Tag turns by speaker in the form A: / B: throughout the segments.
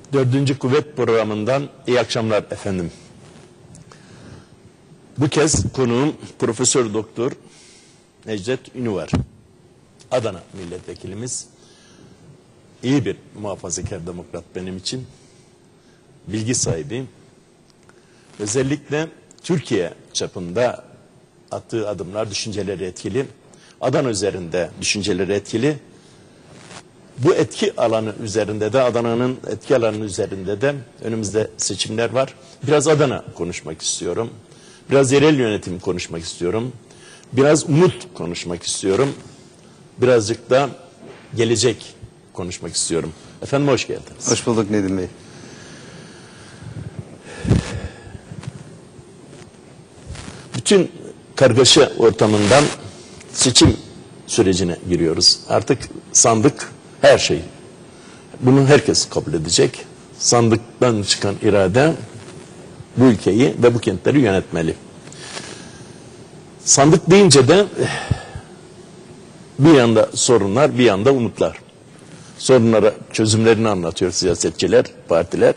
A: Dördüncü Kuvvet programından iyi akşamlar efendim. Bu kez konuğum Profesör Doktor Necdet Ünüvar. Adana milletvekilimiz. İyi bir muhafazakar demokrat benim için. Bilgi sahibi. Özellikle Türkiye çapında attığı adımlar, düşünceleri etkili. Adana üzerinde düşünceleri etkili. Bu etki alanı üzerinde de, Adana'nın etki alanı üzerinde de önümüzde seçimler var. Biraz Adana konuşmak istiyorum. Biraz yerel yönetim konuşmak istiyorum. Biraz umut konuşmak istiyorum. Birazcık da gelecek konuşmak istiyorum. Efendim hoş geldiniz.
B: Hoş bulduk Nedim Bey.
A: Bütün kargaşa ortamından seçim sürecine giriyoruz. Artık sandık her şey. Bunu herkes kabul edecek. Sandıktan çıkan irade bu ülkeyi ve bu kentleri yönetmeli. Sandık deyince de bir yanda sorunlar, bir yanda umutlar. Sorunlara çözümlerini anlatıyor siyasetçiler, partiler.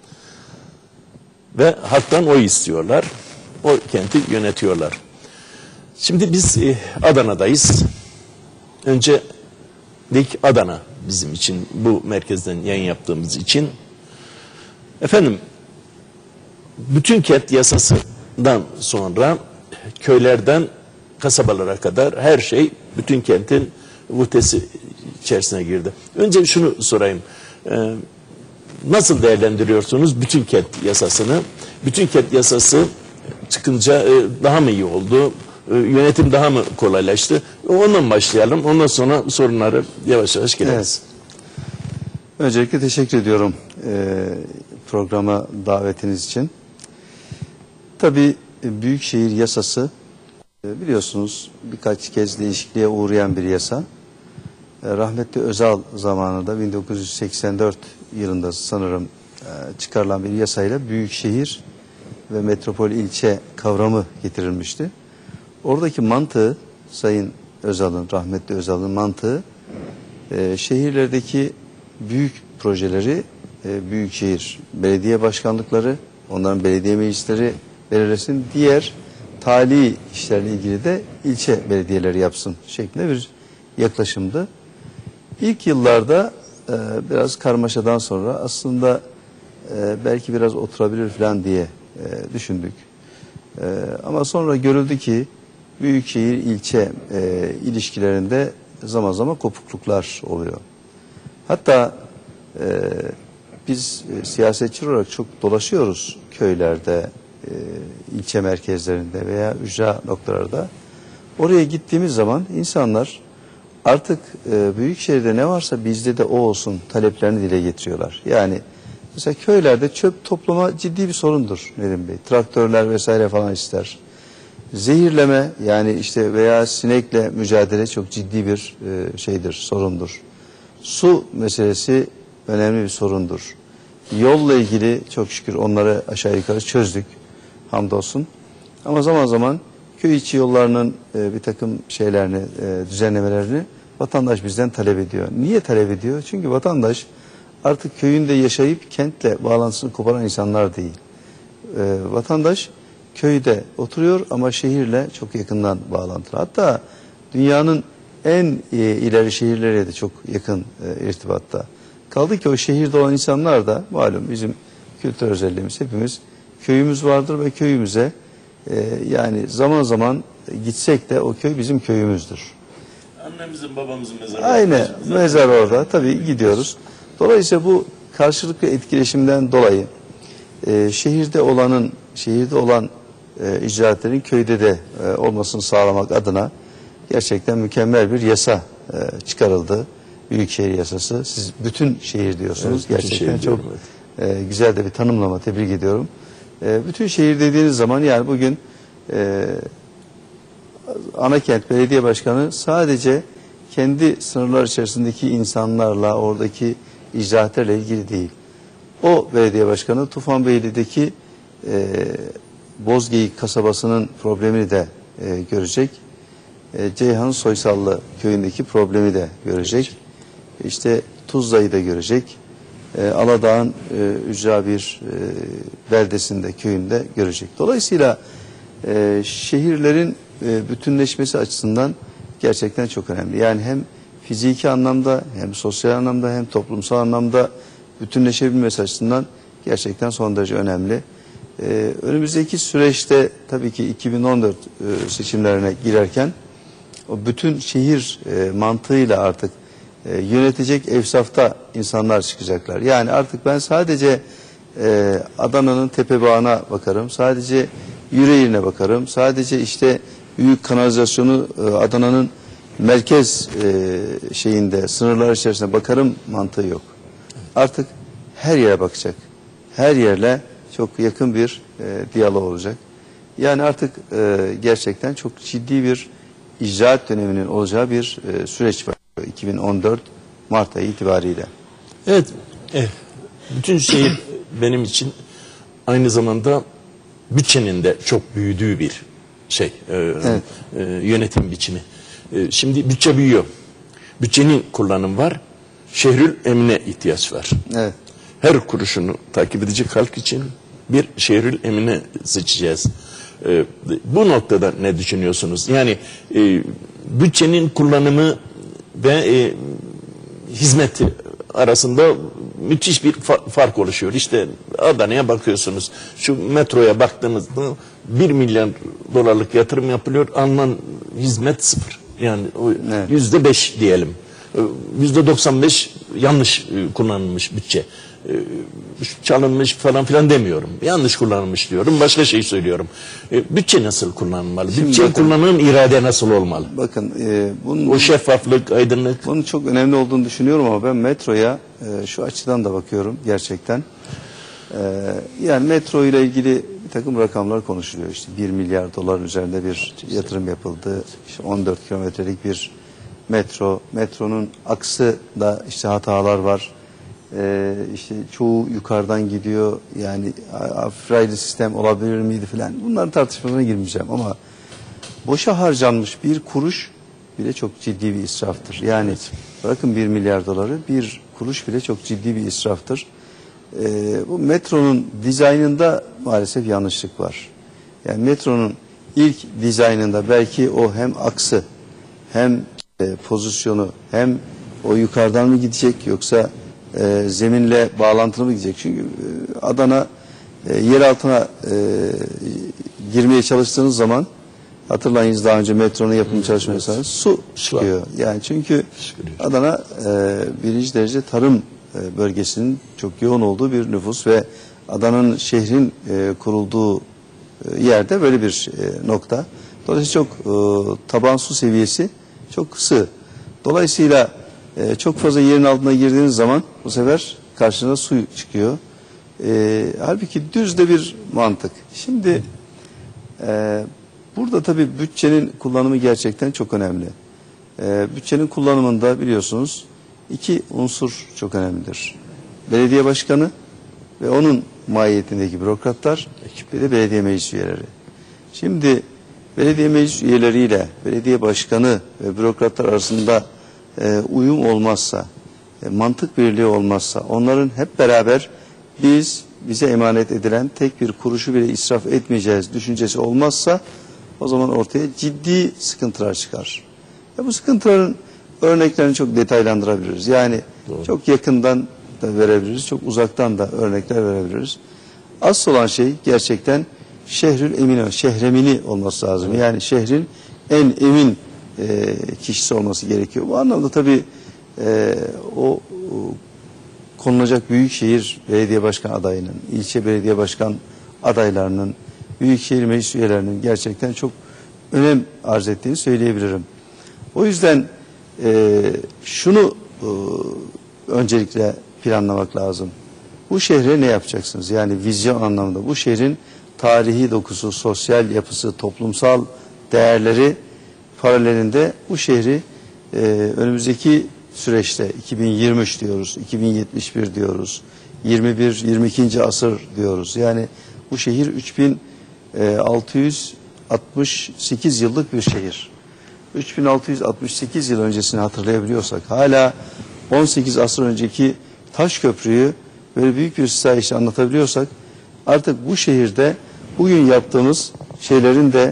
A: Ve halktan oy istiyorlar. O kenti yönetiyorlar. Şimdi biz Adana'dayız. Önce Adana bizim için, bu merkezden yayın yaptığımız için. Efendim, bütün kent yasasından sonra köylerden kasabalara kadar her şey bütün kentin muhtesi içerisine girdi. Önce şunu sorayım. Nasıl değerlendiriyorsunuz bütün kent yasasını? Bütün kent yasası çıkınca daha mı iyi oldu? Yönetim daha mı kolaylaştı? Ondan başlayalım. Ondan sonra sorunları yavaş yavaş gireriz.
B: Evet. Öncelikle teşekkür ediyorum programa davetiniz için. Tabii Büyükşehir Yasası biliyorsunuz birkaç kez değişikliğe uğrayan bir yasa. Rahmetli Özal zamanında 1984 yılında sanırım çıkarılan bir yasayla büyükşehir ve metropol ilçe kavramı getirilmişti. Oradaki mantığı Sayın Özal'ın, rahmetli Özal'ın mantığı şehirlerdeki büyük projeleri büyükşehir belediye başkanlıkları, onların belediye meclisleri belirlesin, diğer tali işlerle ilgili de ilçe belediyeleri yapsın şeklinde bir yaklaşımdı. İlk yıllarda biraz karmaşadan sonra aslında belki biraz oturabilir falan diye düşündük. Ama sonra görüldü ki büyükşehir ilçe ilişkilerinde zaman zaman kopukluklar oluyor. Hatta biz siyasetçi olarak çok dolaşıyoruz köylerde, ilçe merkezlerinde veya ücra noktalarda. Oraya gittiğimiz zaman insanlar artık büyükşehirde ne varsa bizde de o olsun taleplerini dile getiriyorlar. Yani mesela köylerde çöp toplama ciddi bir sorundur Nedim Bey. Traktörler vesaire falan ister. Zehirleme, yani işte veya sinekle mücadele çok ciddi bir şeydir, sorundur. Su meselesi önemli bir sorundur. Yolla ilgili çok şükür onları aşağı yukarı çözdük, hamdolsun. Ama zaman zaman köy içi yollarının bir takım şeylerini, düzenlemelerini vatandaş bizden talep ediyor. Niye talep ediyor? Çünkü vatandaş artık köyünde yaşayıp kentle bağlantısını koparan insanlar değil. Vatandaş köyde oturuyor ama şehirle çok yakından bağlantılı. Hatta dünyanın en ileri şehirleriyle de çok yakın irtibatta. Kaldı ki o şehirde olan insanlar da malum bizim kültür özelliğimiz, hepimiz köyümüz vardır ve köyümüze yani zaman zaman gitsek de o köy bizim köyümüzdür.
A: Annemizin babamızın mezarı.
B: Aynı mezar orada tabii gidiyoruz. Dolayısıyla bu karşılıklı etkileşimden dolayı şehirde olan icraatlerin köyde de olmasını sağlamak adına gerçekten mükemmel bir yasa çıkarıldı. Büyükşehir Yasası. Siz bütün şehir diyorsunuz. Evet, gerçekten çok güzel de bir tanımlama. Tebrik ediyorum. Bütün şehir dediğiniz zaman yani bugün Anakent Belediye Başkanı sadece kendi sınırlar içerisindeki insanlarla, oradaki icraatlerle ilgili değil. O belediye başkanı Tufanbeyli'deki Bozgeyik kasabasının problemini de görecek. Ceyhan Soysallı köyündeki problemi de görecek. İşte Tuzla'yı da görecek. Aladağ'ın ücra bir beldesinde, köyünde görecek. Dolayısıyla şehirlerin bütünleşmesi açısından gerçekten çok önemli. Yani hem fiziki anlamda, hem sosyal anlamda, hem toplumsal anlamda bütünleşebilmesi açısından gerçekten son derece önemli. Önümüzdeki süreçte tabii ki 2014 seçimlerine girerken o bütün şehir mantığıyla artık yönetecek evsafta insanlar çıkacaklar. Yani artık ben sadece Adana'nın Tepebağı'na bakarım, sadece Yüreğir'ine bakarım, sadece işte büyük kanalizasyonu Adana'nın merkez şeyinde, sınırlar içerisinde bakarım mantığı yok. Artık her yere bakacak. Her yerle çok yakın bir diyalog olacak. Yani artık gerçekten çok ciddi bir icraat döneminin olacağı bir süreç var 2014 Mart ayı itibariyle.
A: Evet, bütün şehir benim için aynı zamanda bütçenin de çok büyüdüğü bir şey,
B: Evet.
A: Yönetim biçimi. Şimdi bütçe büyüyor. Bütçenin kullanımı var. Şehrül emine ihtiyaç var.
B: Evet.
A: Her kuruşunu takip edecek halk için bir şehrül emine seçeceğiz. Bu noktada ne düşünüyorsunuz? Yani bütçenin kullanımı ve hizmet arasında müthiş bir fark oluşuyor. İşte Adana'ya bakıyorsunuz. Şu metroya baktığınızda 1 milyar dolarlık yatırım yapılıyor. Alınan hizmet sıfır. Yani
B: Evet.
A: %5 diyelim. %95 yanlış kullanılmış bütçe. Çalınmış falan filan demiyorum. Yanlış kullanılmış diyorum. Başka şey söylüyorum. Bütçe nasıl kullanılmalı? Bütçe kullanılan irade nasıl olmalı?
B: Bakın
A: O şeffaflık, aydınlık.
B: bunun çok önemli olduğunu düşünüyorum ama ben metroya şu açıdan da bakıyorum gerçekten. Yani metro ile ilgili bir takım rakamlar konuşuluyor. İşte 1 milyar dolar üzerinde bir yatırım yapıldı. İşte 14 kilometrelik bir metro. Metronun aksı da işte hatalar var. İşte çoğu yukarıdan gidiyor. Yani raylı sistem olabilir miydi filan. Bunların tartışmalarına girmeyeceğim ama boşa harcanmış bir kuruş bile çok ciddi bir israftır. Yani bırakın 1 milyar doları, bir kuruş bile çok ciddi bir israftır. Bu metronun dizaynında maalesef yanlışlık var. Yani metronun ilk dizaynında belki o hem aksı hem pozisyonu hem o yukarıdan mı gidecek yoksa zeminle bağlantılı mı gidecek? Çünkü Adana yer altına girmeye çalıştığınız zaman hatırlayınız daha önce metronun yapım çalışması su çıkıyor. Yani çünkü Adana birinci derece tarım bölgesinin çok yoğun olduğu bir nüfus ve Adana'nın şehrin kurulduğu yerde böyle bir nokta. Dolayısıyla çok taban su seviyesi çok sığ. Dolayısıyla çok fazla yerin altına girdiğiniz zaman bu sefer karşına su çıkıyor. Halbuki düz de bir mantık. Şimdi burada tabii bütçenin kullanımı gerçekten çok önemli. Bütçenin kullanımında biliyorsunuz iki unsur çok önemlidir. Belediye başkanı ve onun mahiyetindeki bürokratlar, bir de belediye meclis üyeleri. Şimdi belediye meclis üyeleriyle belediye başkanı ve bürokratlar arasında uyum olmazsa, mantık birliği olmazsa, onların hep beraber bize emanet edilen tek bir kuruşu bile israf etmeyeceğiz düşüncesi olmazsa o zaman ortaya ciddi sıkıntılar çıkar. Bu sıkıntıların örneklerini çok detaylandırabiliriz. Yani çok yakından da verebiliriz, çok uzaktan da örnekler verebiliriz. Asıl olan şey gerçekten şehrül emine, şehremini olması lazım. Yani şehrin en emin kişisi olması gerekiyor. Bu anlamda tabii o konulacak büyükşehir belediye başkan adayının, ilçe belediye başkan adaylarının, büyükşehir meclis üyelerinin gerçekten çok önem arz ettiğini söyleyebilirim. O yüzden şunu öncelikle planlamak lazım. Bu şehre ne yapacaksınız? Yani vizyon anlamında bu şehrin tarihi dokusu, sosyal yapısı, toplumsal değerleri paralelinde bu şehri önümüzdeki süreçte 2023 diyoruz, 2071 diyoruz, 22. asır diyoruz. Yani bu şehir 3668 yıllık bir şehir. 3668 yıl öncesini hatırlayabiliyorsak hala 18 asır önceki taş köprüyü böyle büyük bir sitayişi anlatabiliyorsak artık bu şehirde bugün yaptığımız şeylerin de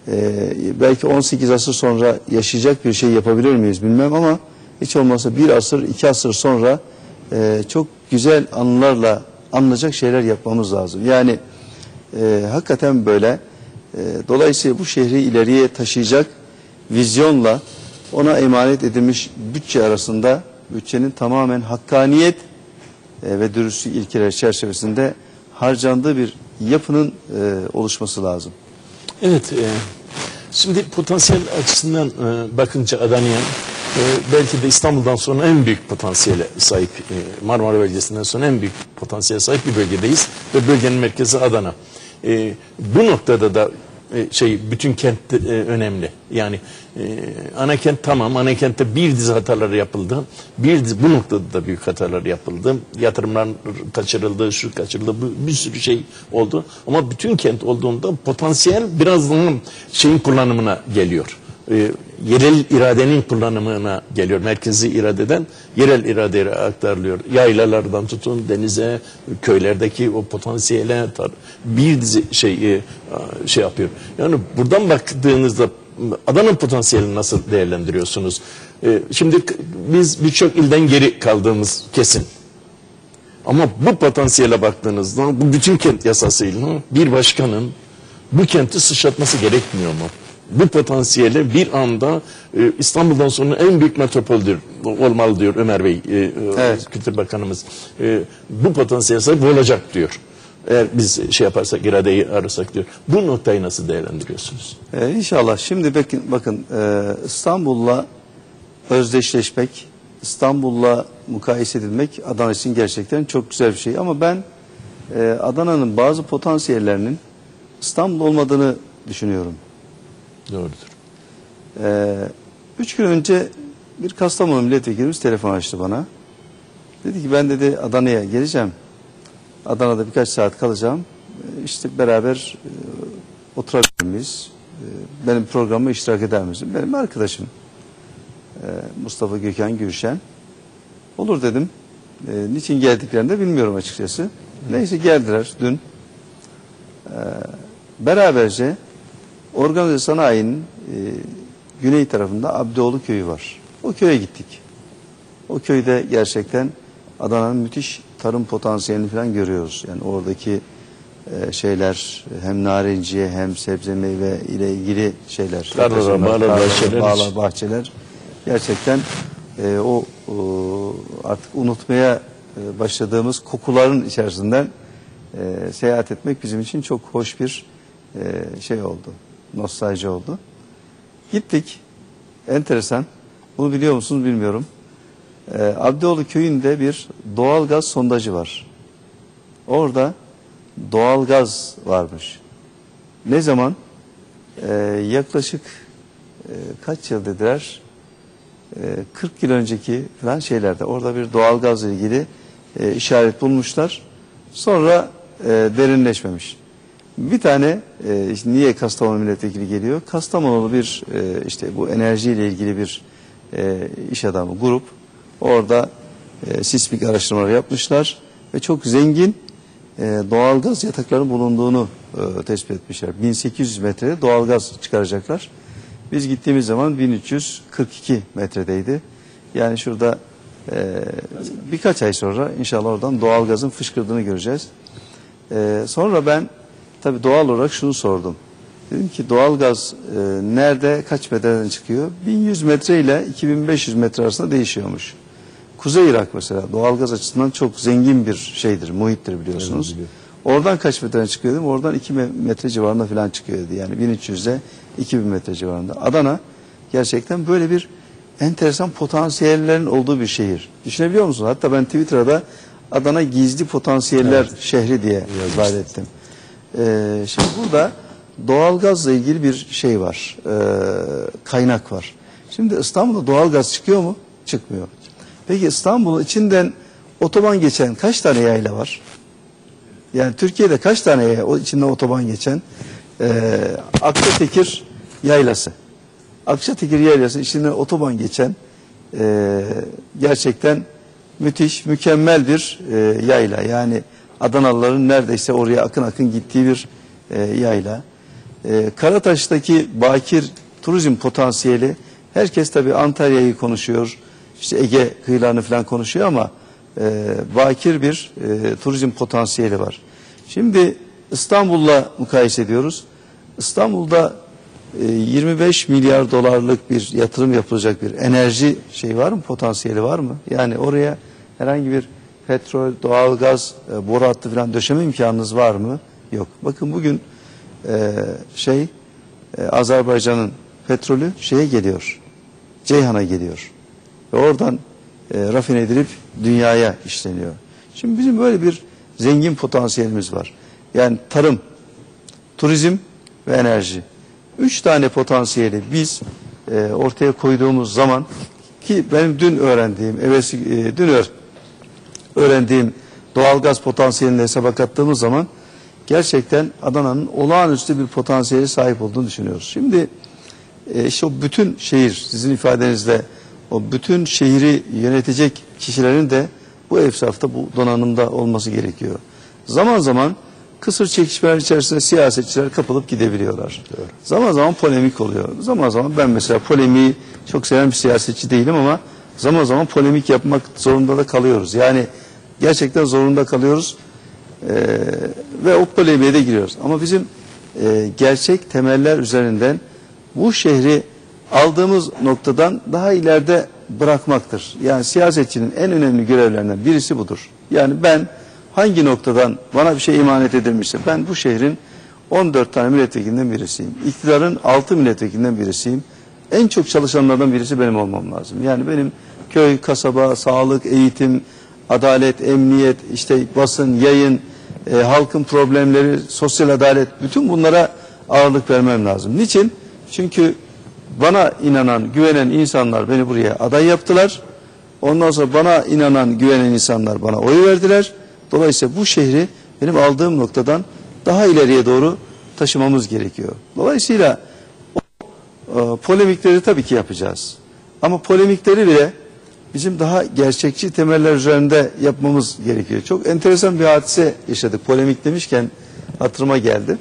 B: belki 18 asır sonra yaşayacak bir şey yapabilir miyiz bilmem ama hiç olmazsa bir asır, 2 asır sonra çok güzel anılarla anılacak şeyler yapmamız lazım. Yani hakikaten böyle. Dolayısıyla bu şehri ileriye taşıyacak vizyonla ona emanet edilmiş bütçe arasında bütçenin tamamen hakkaniyet ve dürüstlük ilkeleri çerçevesinde harcandığı bir yapının oluşması lazım.
A: Evet, şimdi potansiyel açısından bakınca Adana'ya belki de İstanbul'dan sonra en büyük potansiyele sahip, Marmara bölgesinden sonra en büyük potansiyele sahip bir bölgedeyiz ve bölgenin merkezi Adana. Bu noktada da bütün kent önemli. Yani ana kent tamam, ana kentte bir dizi hatalar yapıldı. Bu noktada da büyük hatalar yapıldı. Yatırımlar kaçırıldı, şu kaçırıldı, bir sürü şey oldu. Ama bütün kent olduğunda potansiyel biraz daha şeyin kullanımına geliyor. Yerel iradenin kullanımına geliyor. Merkezi iradeden yerel iradeye aktarılıyor. Yaylalardan tutun denize, köylerdeki o potansiyele bir dizi şey yapıyor. Yani buradan baktığınızda Adana'nın potansiyelini nasıl değerlendiriyorsunuz? Şimdi biz birçok ilden geri kaldığımız kesin. Ama bu potansiyele baktığınızda bu bütün kent yasasıyla bir başkanın bu kenti sıçratması gerekmiyor mu? Bu potansiyeli bir anda İstanbul'dan sonra en büyük metropoldür olmalı diyor Ömer Bey,
B: evet.
A: Kültür Bakanımız. Bu potansiyel sahip olacak diyor. Eğer biz şey yaparsak, iradeyi ararsak diyor. Bu noktayı nasıl değerlendiriyorsunuz?
B: İnşallah. Şimdi bakın İstanbul'la özdeşleşmek, İstanbul'la mukayese edilmek Adana için gerçekten çok güzel bir şey. Ama ben Adana'nın bazı potansiyellerinin İstanbul olmadığını düşünüyorum.
A: Doğrudur.
B: 3 gün önce bir Kastamonu milletvekilimiz telefon açtı bana. Dedi ki ben dedi Adana'ya geleceğim. Adana'da birkaç saat kalacağım. İşte beraber oturabilir miyiz? Benim programıma iştirak eder misin? Benim arkadaşım Mustafa Gökhan Gülşen. Olur dedim. Niçin geldiklerini de bilmiyorum açıkçası. Neyse geldiler dün. Beraberce organize sanayinin güney tarafında Abdioğlu köyü var. O köye gittik. O köyde gerçekten Adana'nın müthiş tarım potansiyelini falan görüyoruz. Yani oradaki şeyler hem narenciye hem sebze meyve ile ilgili şeyler. Bağlar, bahçeler. Gerçekten o artık unutmaya başladığımız kokuların içerisinden seyahat etmek bizim için çok hoş bir şey oldu. Nostalji oldu. Gittik. Enteresan. Bunu biliyor musunuz bilmiyorum. Abdioğlu köyünde bir doğalgaz sondajı var. Orada doğalgaz varmış. Ne zaman? Yaklaşık kaç yıl dediler? 40 yıl önceki falan şeylerde. Orada bir doğalgazla ilgili işaret bulmuşlar. Sonra derinleşmemiş. Bir tane işte niye Kastamonu milletvekili geliyor? Kastamonulu bir işte bu enerjiyle ilgili bir iş adamı grup orada sismik araştırmalar yapmışlar ve çok zengin doğalgaz yataklarının bulunduğunu tespit etmişler. 1800 metrede doğalgaz çıkaracaklar. Biz gittiğimiz zaman 1342 metredeydi. Yani şurada birkaç ay sonra inşallah oradan doğalgazın fışkırdığını göreceğiz. Sonra ben tabii doğal olarak şunu sordum. Dedim ki doğalgaz nerede kaç metreden çıkıyor? 1100 metre ile 2500 metre arasında değişiyormuş. Kuzey Irak mesela doğalgaz açısından çok zengin bir şeydir, muhittir biliyorsunuz. Evet, oradan kaç metreden çıkıyor dedim. Oradan 2 metre civarında falan çıkıyor dedi. Yani 1300'de 2000 metre civarında. Adana gerçekten böyle bir enteresan potansiyellerin olduğu bir şehir. Düşünebiliyor musunuz? Hatta ben Twitter'da Adana gizli potansiyeller şehri diye ifade ettim. Şimdi burada doğalgazla ilgili bir şey var. Kaynak var. Şimdi İstanbul'da doğalgaz çıkıyor mu? Çıkmıyor. Peki İstanbul'un içinden otoban geçen kaç tane yayla var? Yani Türkiye'de kaç tane yayla, o içinden otoban geçen? Akçatekir yaylası. Akçatekir yaylası içinden otoban geçen gerçekten müthiş, mükemmel bir yayla. Yani Adanalıların neredeyse oraya akın akın gittiği bir yayla. Karataş'taki bakir turizm potansiyeli, herkes tabii Antalya'yı konuşuyor, işte Ege kıyılarını falan konuşuyor ama bakir bir turizm potansiyeli var. Şimdi İstanbul'la mukayese ediyoruz. İstanbul'da 25 milyar dolarlık bir yatırım yapılacak bir enerji var mı, potansiyeli var mı? Yani oraya herhangi bir petrol, doğalgaz, boru hattı falan döşeme imkanınız var mı? Yok. Bakın bugün Azerbaycan'ın petrolü geliyor, Ceyhan'a geliyor ve oradan rafine edilip dünyaya işleniyor. Şimdi bizim böyle bir zengin potansiyelimiz var. Yani tarım, turizm ve enerji. 3 tane potansiyeli biz ortaya koyduğumuz zaman, ki benim dün öğrendiğim doğalgaz potansiyelini hesaba kattığımız zaman gerçekten Adana'nın olağanüstü bir potansiyeli sahip olduğunu düşünüyoruz. Şimdi işte o bütün şehir, sizin ifadenizle o bütün şehri yönetecek kişilerin de bu efsafta, bu donanımda olması gerekiyor. Zaman zaman kısır çekişmeler içerisinde siyasetçiler kapılıp gidebiliyorlar. Evet. Zaman zaman polemik oluyor. Zaman zaman, ben mesela polemiği çok seven bir siyasetçi değilim ama zaman zaman polemik yapmak zorunda da kalıyoruz. Yani gerçekten zorunda kalıyoruz ve o polemiğe de giriyoruz. Ama bizim gerçek temeller üzerinden bu şehri aldığımız noktadan daha ileride bırakmaktır. Yani siyasetçinin en önemli görevlerinden birisi budur. Yani ben hangi noktadan bana bir şey emanet edilmişse, ben bu şehrin 14 tane milletvekilinden birisiyim. İktidarın 6 milletvekilinden birisiyim. En çok çalışanlardan birisi benim olmam lazım. Yani benim köy, kasaba, sağlık, eğitim, adalet, emniyet, işte basın, yayın, halkın problemleri, sosyal adalet, bütün bunlara ağırlık vermem lazım. Niçin? Çünkü bana inanan, güvenen insanlar beni buraya aday yaptılar. Ondan sonra bana inanan, güvenen insanlar bana oy verdiler. Dolayısıyla bu şehri benim aldığım noktadan daha ileriye doğru taşımamız gerekiyor. Dolayısıyla polemikleri tabii ki yapacağız. Ama polemikleri bile bizim daha gerçekçi temeller üzerinde yapmamız gerekiyor. Çok enteresan bir hadise yaşadık. Polemik demişken hatırıma geldi.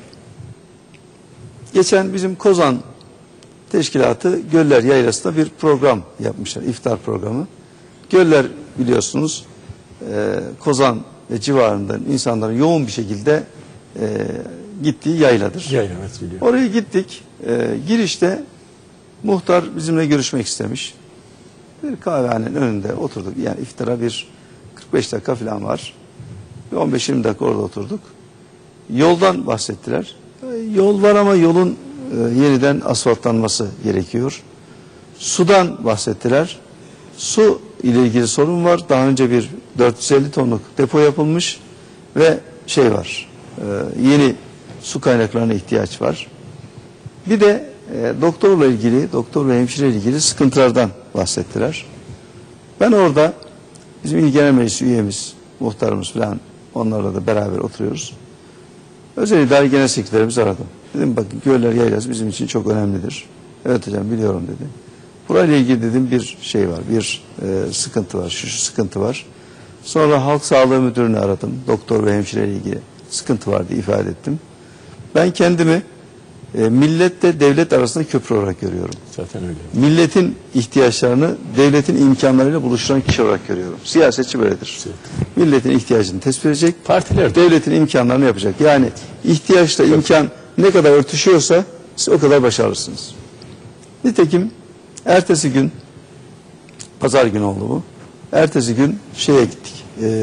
B: Geçen bizim Kozan Teşkilatı Göller Yaylası'nda bir program yapmışlar. İftar programı. Göller, biliyorsunuz, Kozan ve civarından insanların yoğun bir şekilde gittiği yayladır.
A: Yayla, evet, biliyorum.
B: Oraya gittik. Girişte muhtar bizimle görüşmek istemiş. Bir kahvehanenin önünde oturduk. Yani iftara bir 45 dakika falan var. Bir 15-20 dakika orada oturduk. Yoldan bahsettiler. Yol var ama yolun yeniden asfaltlanması gerekiyor. Sudan bahsettiler. Su ile ilgili sorun var. Daha önce bir 450 tonluk depo yapılmış ve var. Yeni su kaynaklarına ihtiyaç var. Bir de doktor ve hemşire ile ilgili sıkıntılardan bahsettiler. Ben orada bizim İl Genel Meclis üyemiz, muhtarımız falan, onlarla da beraber oturuyoruz. Özel İdare Genel Sekreterimizi aradım. Dedim bakın, Göller Yaylası bizim için çok önemlidir. Evet hocam, biliyorum dedi. Burayla ilgili dedim bir var, bir sıkıntı var, şu sıkıntı var. Sonra Halk Sağlığı Müdürünü aradım. Doktor ve hemşire ile ilgili sıkıntı var diye ifade ettim. Ben kendimi milletle devlet arasında köprü olarak görüyorum.
A: Zaten öyle.
B: Milletin ihtiyaçlarını devletin imkanlarıyla buluşturan kişi olarak görüyorum. Siyasetçi böyledir. Evet. Milletin ihtiyacını tespit edecek, partiler devletin imkanlarını yapacak. Yani ihtiyaçla imkan ne kadar örtüşüyorsa siz o kadar başarırsınız. Nitekim ertesi gün, pazar günü oldu bu. Ertesi gün gittik.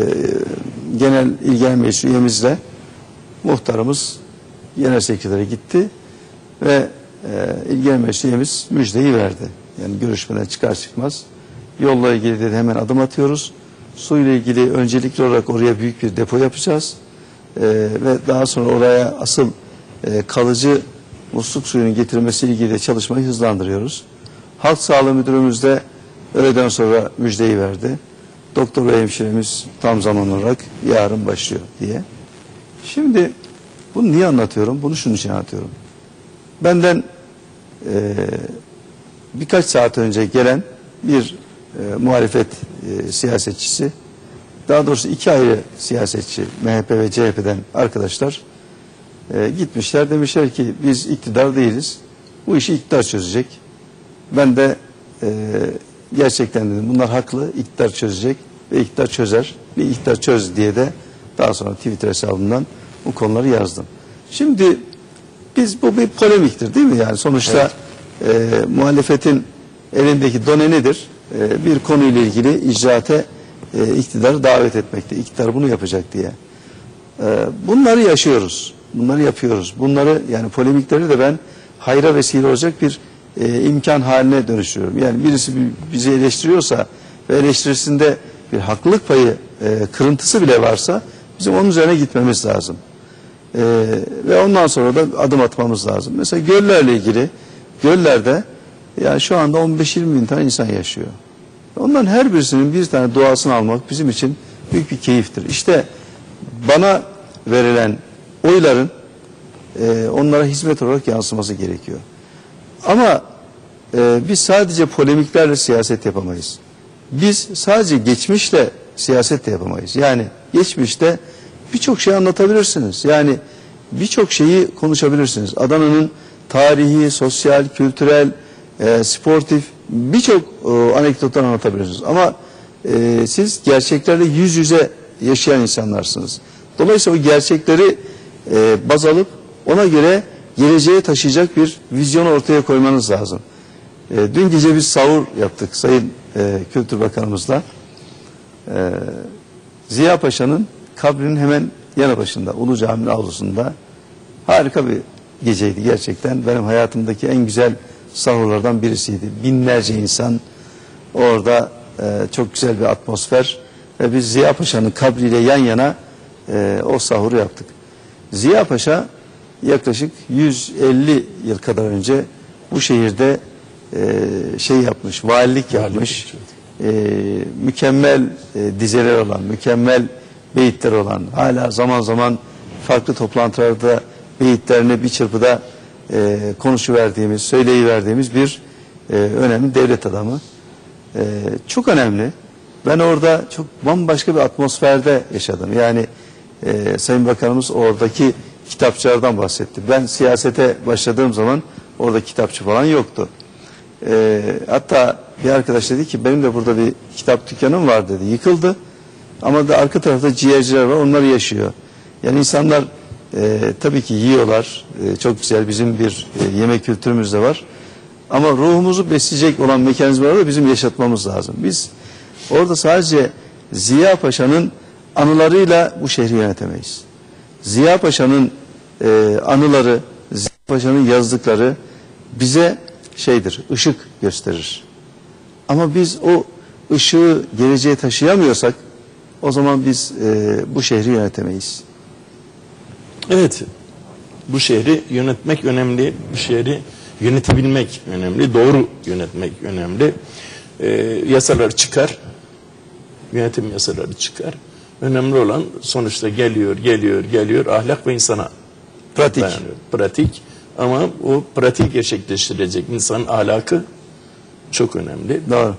B: Genel İl Genel Meclis üyemizle muhtarımız genel sekretere gitti ve İl Genel Meclis üyemiz müjdeyi verdi. Yani görüşmeden çıkar çıkmaz yolla ilgili dedi, hemen adım atıyoruz. Su ile ilgili öncelikli olarak oraya büyük bir depo yapacağız. Ve daha sonra oraya asıl kalıcı musluk suyunun getirilmesiyle ilgili çalışmayı hızlandırıyoruz. Halk Sağlığı Müdürümüz de öğleden sonra müjdeyi verdi. Doktor ve hemşiremiz tam zaman olarak yarın başlıyor diye. Şimdi bunu niye anlatıyorum? Bunu şunun için anlatıyorum. Benden birkaç saat önce gelen bir muhalefet siyasetçisi daha doğrusu iki ayrı siyasetçi, MHP ve CHP'den arkadaşlar gitmişler, demişler ki biz iktidar değiliz, bu işi iktidar çözecek. Ben de gerçekten dedim bunlar haklı, iktidar çözecek ve iktidar çözer, bir iktidar çöz diye de daha sonra Twitter hesabından bu konuları yazdım. Şimdi bu bir polemiktir değil mi? Yani sonuçta muhalefetin elindeki done nedir? Bir konuyla ilgili icraate iktidarı davet etmekte. İktidar bunu yapacak diye. Bunları yaşıyoruz. Bunları yapıyoruz. Bunları, yani polemikleri de ben hayra vesile olacak bir imkan haline dönüştürüyorum. Yani birisi bizi eleştiriyorsa ve eleştirisinde bir haklılık payı kırıntısı bile varsa bizim onun üzerine gitmemiz lazım. Ve ondan sonra da adım atmamız lazım. Mesela göllerle ilgili, göllerde yani şu anda 15-20 bin tane insan yaşıyor. Ondan her birisinin bir tane duasını almak bizim için büyük bir keyiftir. İşte bana verilen oyların onlara hizmet olarak yansıması gerekiyor. Ama biz sadece polemiklerle siyaset yapamayız. Biz sadece geçmişle siyaset de yapamayız. Yani geçmişte birçok şey anlatabilirsiniz. Yani birçok şeyi konuşabilirsiniz. Adana'nın tarihi, sosyal, kültürel, sportif birçok anekdotlar anlatabilirsiniz. Ama siz gerçeklerle yüz yüze yaşayan insanlarsınız. Dolayısıyla o gerçekleri baz alıp ona göre geleceğe taşıyacak bir vizyonu ortaya koymanız lazım. Dün gece biz sahur yaptık Sayın Kültür Bakanımızla. Ziya Paşa'nın kabrinin hemen yanı başında, Ulu Cami'nin avlusunda. Harika bir geceydi gerçekten. Benim hayatımdaki en güzel sahurlardan birisiydi. Binlerce insan orada, çok güzel bir atmosfer ve biz Ziya Paşa'nın kabriyle yan yana o sahuru yaptık. Ziya Paşa yaklaşık 150 yıl kadar önce bu şehirde yapmış, valilik yapmış, mükemmel dizeler olan, mükemmel beyitler olan, hala zaman zaman farklı toplantılarda beyitlerini bir çırpıda konuşuverdiğimiz, söyleyiverdiğimiz bir önemli devlet adamı. Çok önemli. Ben orada çok bambaşka bir atmosferde yaşadım. Yani Sayın Bakanımız oradaki kitapçılardan bahsetti. Ben siyasete başladığım zaman orada kitapçı falan yoktu. Hatta bir arkadaş dedi ki benim de burada bir kitap dükkanım var dedi. Yıkıldı. Ama da arka tarafta ciğerciler var. Onlar yaşıyor. Yani insanlar tabii ki yiyorlar. Çok güzel, bizim bir yemek kültürümüz de var. Ama ruhumuzu besleyecek olan mekanizmaları da bizim yaşatmamız lazım. Biz orada sadece Ziya Paşa'nın anılarıyla bu şehri yönetemeyiz. Ziya Paşa'nın anıları, Ziya Paşa'nın yazdıkları bize ışık gösterir. Ama biz o ışığı geleceğe taşıyamıyorsak o zaman biz bu şehri yönetemeyiz.
A: Evet, bu şehri yönetmek önemli, bu şehri yönetebilmek önemli, doğru yönetmek önemli. Yasalar çıkar, yönetim yasaları çıkar. Önemli olan sonuçta geliyor ahlak ve insana dayanıyor. Pratik, ama o pratik gerçekleştirecek insanın ahlakı çok önemli.
B: Doğru.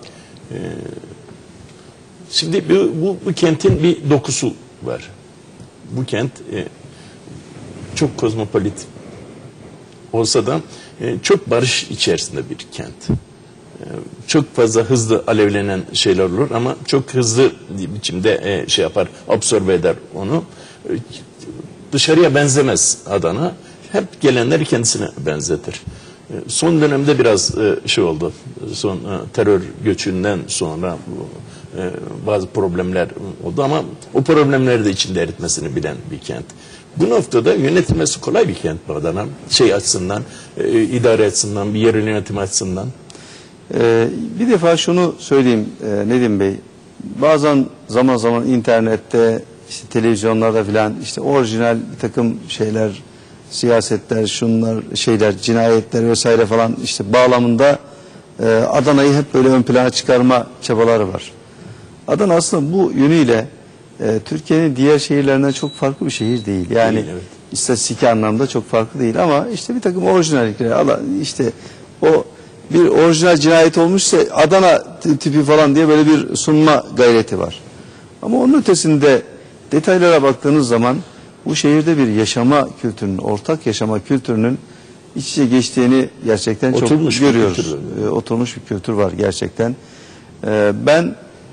A: Şimdi bu kentin bir dokusu var. Bu kent çok kozmopolit olsa da çok barış içerisinde bir kent. Çok fazla hızlı alevlenen şeyler olur ama çok hızlı biçimde absorbe eder onu. Dışarıya benzemez Adana. Hep gelenleri kendisine benzetir. Son dönemde biraz oldu. Son terör göçünden sonra bazı problemler oldu ama o problemleri de içinde eritmesini bilen bir kent. Bu noktada yönetilmesi kolay bir kent bu Adana. Açısından, idare açısından, bir yerel yönetim açısından.
B: Bir defa şunu söyleyeyim Nedim Bey. Bazen zaman zaman internette, televizyonlarda filan orijinal bir takım şeyler, siyasetler, cinayetler vesaire falan bağlamında Adana'yı hep böyle ön plana çıkarma çabaları var. Adana aslında bu yönüyle Türkiye'nin diğer şehirlerinden çok farklı bir şehir değil. Yani değil, evet. İstatistik anlamda çok farklı değil ama bir takım orijinallikler, o bir orijinal cinayet olmuşsa Adana tipi falan diye böyle bir sunma gayreti var. Ama onun ötesinde detaylara baktığınız zaman bu şehirde bir yaşama kültürünün, ortak yaşama kültürünün iç içe geçtiğini gerçekten
A: Oturmuş
B: çok görüyoruz.
A: Bir kültür var.
B: Oturmuş bir kültür var gerçekten. Ben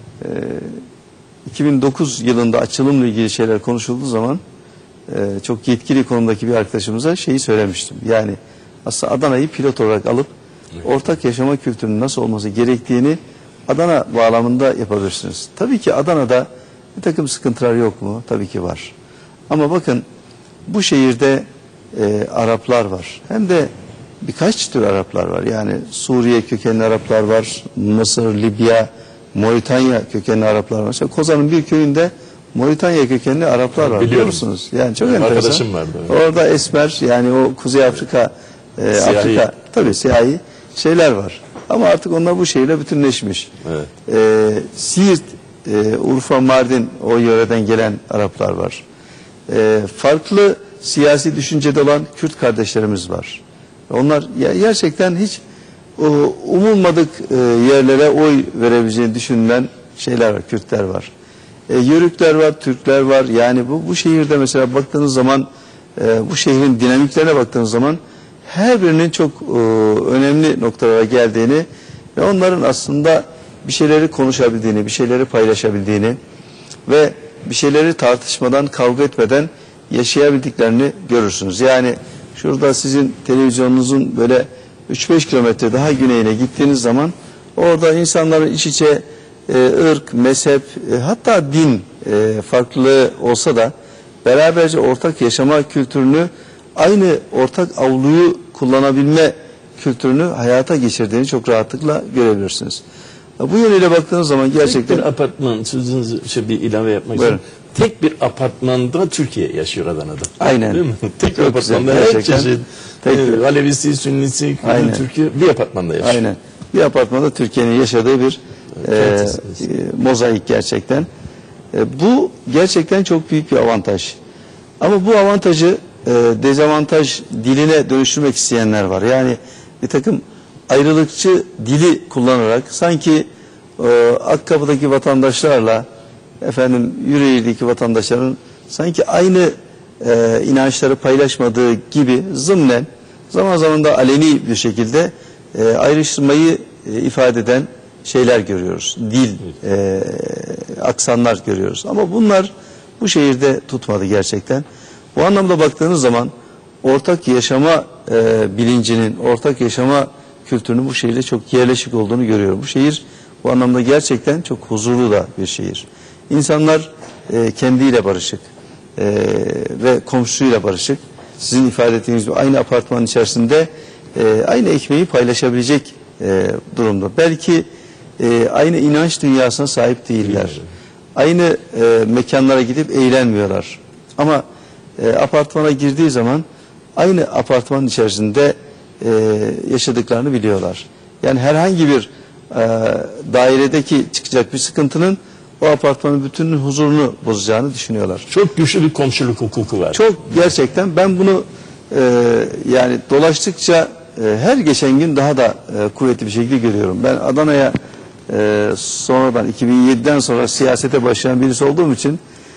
B: 2009 yılında açılımla ilgili şeyler konuşulduğu zaman çok yetkili konumdaki bir arkadaşımıza şeyi söylemiştim. Yani aslında Adana'yı pilot olarak alıp ortak yaşama kültürünün nasıl olması gerektiğini Adana bağlamında yapabilirsiniz. Tabii ki Adana'da bir takım sıkıntılar yok mu? Tabii ki var. Ama bakın bu şehirde Araplar var. Hem de birkaç tür Araplar var. Yani Suriye kökenli Araplar var. Mısır, Libya, Moritanya kökenli Araplar var. Mesela Kozan'ın bir köyünde Moritanya kökenli Araplar var. Biliyor musunuz? Yani çok enteresan.
A: Arkadaşım vardı.
B: Orada esmer, yani o Kuzey Afrika, Afrika tabii siyahi şeyler var. Ama artık onlar bu şehirle bütünleşmiş.
A: Evet.
B: Siirt, Urfa, Mardin, o yöreden gelen Araplar var. Farklı siyasi düşüncede olan Kürt kardeşlerimiz var. Onlar gerçekten hiç umulmadık yerlere oy verebileceğini düşünülen şeyler var, Kürtler var. Yörükler var, Türkler var. Yani bu şehirde mesela baktığınız zaman, bu şehrin dinamiklerine baktığınız zaman her birinin çok önemli noktalara geldiğini ve onların aslında bir şeyleri konuşabildiğini, bir şeyleri paylaşabildiğini ve bir şeyleri tartışmadan, kavga etmeden yaşayabildiklerini görürsünüz. Yani şurada sizin televizyonunuzun böyle 3-5 kilometre daha güneyine gittiğiniz zaman orada insanların iç içe ırk, mezhep, hatta din farklılığı olsa da beraberce ortak yaşama kültürünü, aynı ortak avluyu kullanabilme kültürünü hayata geçirdiğini çok rahatlıkla görebilirsiniz. Bu yönüyle baktığınız zaman gerçekten...
A: Tek bir apartman, sözünüzü bir ilave yapmak istiyorum. Tek bir apartmanda Türkiye yaşıyor Adana'da.
B: Aynen.
A: Değil mi? Tek bir
B: Çok
A: apartmanda
B: güzel,
A: her
B: gerçekten.
A: çeşit, Alevisi, Sünnisi, Türkiye bir apartmanda yaşıyor.
B: Aynen. Bir apartmanda Türkiye'nin yaşadığı bir mozaik gerçekten. Bu gerçekten çok büyük bir avantaj. Ama bu avantajı dezavantaj diline dönüştürmek isteyenler var. Yani bir takım ayrılıkçı dili kullanarak sanki Akkapı'daki vatandaşlarla Yüreğir'deki vatandaşların sanki aynı inançları paylaşmadığı gibi zımnen zaman zaman da aleni bir şekilde ayrıştırmayı ifade eden şeyler görüyoruz. Dil, aksanlar görüyoruz. Ama bunlar bu şehirde tutmadı gerçekten. Bu anlamda baktığınız zaman ortak yaşama bilincinin, ortak yaşama kültürünün bu şehirde çok yerleşik olduğunu görüyorum. Bu şehir bu anlamda gerçekten çok huzurlu da bir şehir. İnsanlar kendiyle barışık ve komşusuyla barışık. Sizin ifade ettiğiniz gibi aynı apartmanın içerisinde aynı ekmeği paylaşabilecek durumda. Belki aynı inanç dünyasına sahip değiller. Aynı mekanlara gidip eğlenmiyorlar. Ama apartmana girdiği zaman aynı apartmanın içerisinde yaşadıklarını biliyorlar. Yani herhangi bir dairedeki çıkacak bir sıkıntının o apartmanın bütünün huzurunu bozacağını düşünüyorlar.
A: Çok güçlü bir komşuluk hukuku var.
B: Çok gerçekten ben bunu yani dolaştıkça her geçen gün daha da kuvvetli bir şekilde görüyorum. Ben Adana'ya sonradan 2007'den sonra siyasete başlayan birisi olduğum için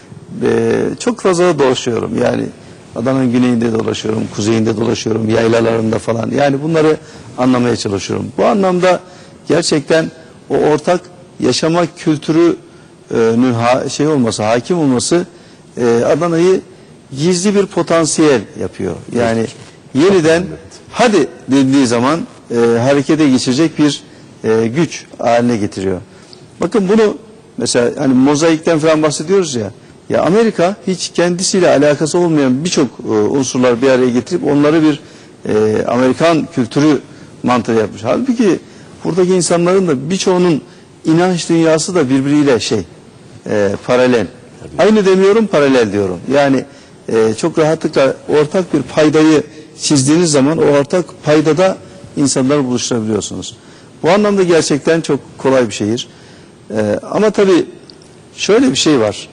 B: çok fazla dolaşıyorum. Yani Adana'nın güneyinde dolaşıyorum, kuzeyinde dolaşıyorum, yaylalarında falan. Yani bunları anlamaya çalışıyorum. Bu anlamda gerçekten o ortak yaşama kültürünün hakim olması Adana'yı gizli bir potansiyel yapıyor. Yani yeniden hadi dediği zaman harekete geçirecek bir güç haline getiriyor. Bakın bunu mesela hani mozaikten falan bahsediyoruz ya. Ya Amerika hiç kendisiyle alakası olmayan birçok unsurlar bir araya getirip onları bir Amerikan kültürü mantığı yapmış. Halbuki buradaki insanların da birçoğunun inanç dünyası da birbiriyle paralel. Tabii. Aynı demiyorum, paralel diyorum. Yani çok rahatlıkla ortak bir paydayı çizdiğiniz zaman o ortak paydada insanları buluşturabiliyorsunuz. Bu anlamda gerçekten çok kolay bir şehir. Ama tabii şöyle bir şey var.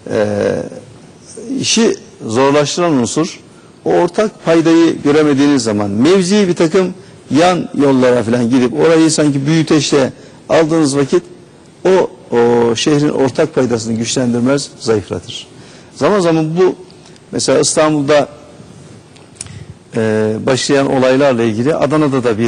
B: İşi zorlaştıran unsur o ortak paydayı göremediğiniz zaman mevzi bir takım yan yollara falan gidip orayı sanki büyüteçle aldığınız vakit o o şehrin ortak paydasını güçlendirmez, zayıflatır. Zaman zaman bu mesela İstanbul'da başlayan olaylarla ilgili Adana'da da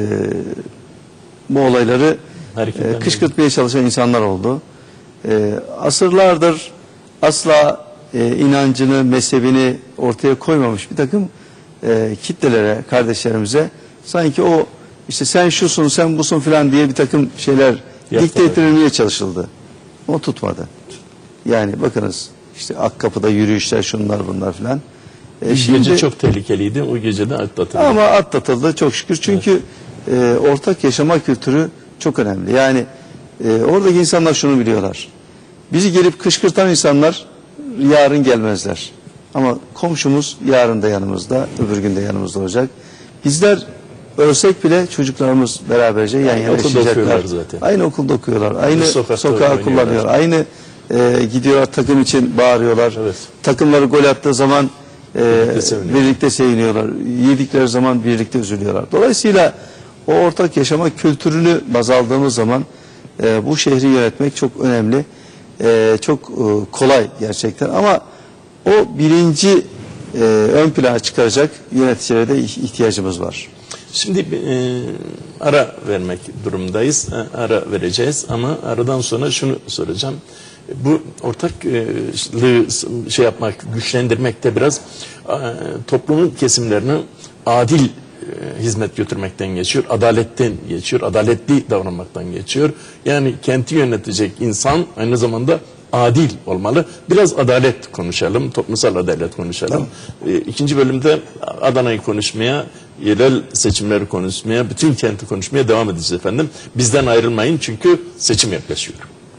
B: bu olayları kışkırtmaya çalışan insanlar oldu. Asırlardır asla inancını, mezhebini ortaya koymamış bir takım kitlelere, kardeşlerimize sanki o işte sen şusun, sen busun filan diye bir takım şeyler dikte ettirilmeye çalışıldı. O tutmadı. Yani bakınız işte Akkapı'da yürüyüşler, şunlar bunlar filan.
A: Gece çok tehlikeliydi. O gece de atlatıldı.
B: Ama atlatıldı çok şükür. Çünkü ortak yaşama kültürü çok önemli. Yani oradaki insanlar şunu biliyorlar. Bizi gelip kışkırtan insanlar yarın gelmezler. Ama komşumuz yarın da yanımızda, öbür gün de yanımızda olacak. Bizler ölsek bile çocuklarımız beraberce yan yana yaşayacaklar. Aynı okulda okuyorlar. Aynı sokağı kullanıyorlar. Aynı gidiyorlar takım için bağırıyorlar. Evet. Takımları gol attığı zaman birlikte seviniyorlar. Yedikleri zaman birlikte üzülüyorlar. Dolayısıyla o ortak yaşama kültürünü baz aldığımız zaman bu şehri yönetmek çok önemli. Çok kolay gerçekten ama o bilinci ön plana çıkaracak yöneticilere de ihtiyacımız var.
A: Şimdi ara vermek durumdayız. Ara vereceğiz ama aradan sonra şunu soracağım. Bu ortaklığı şey yapmak, güçlendirmekte biraz toplumun kesimlerine adil hizmet götürmekten geçiyor, adaletten geçiyor, adaletli davranmaktan geçiyor. Yani kenti yönetecek insan aynı zamanda adil olmalı. Biraz adalet konuşalım, toplumsal adalet konuşalım. İkinci bölümde Adana'yı konuşmaya, yerel seçimleri konuşmaya, bütün kenti konuşmaya devam edeceğiz efendim. Bizden ayrılmayın çünkü seçim yaklaşıyor.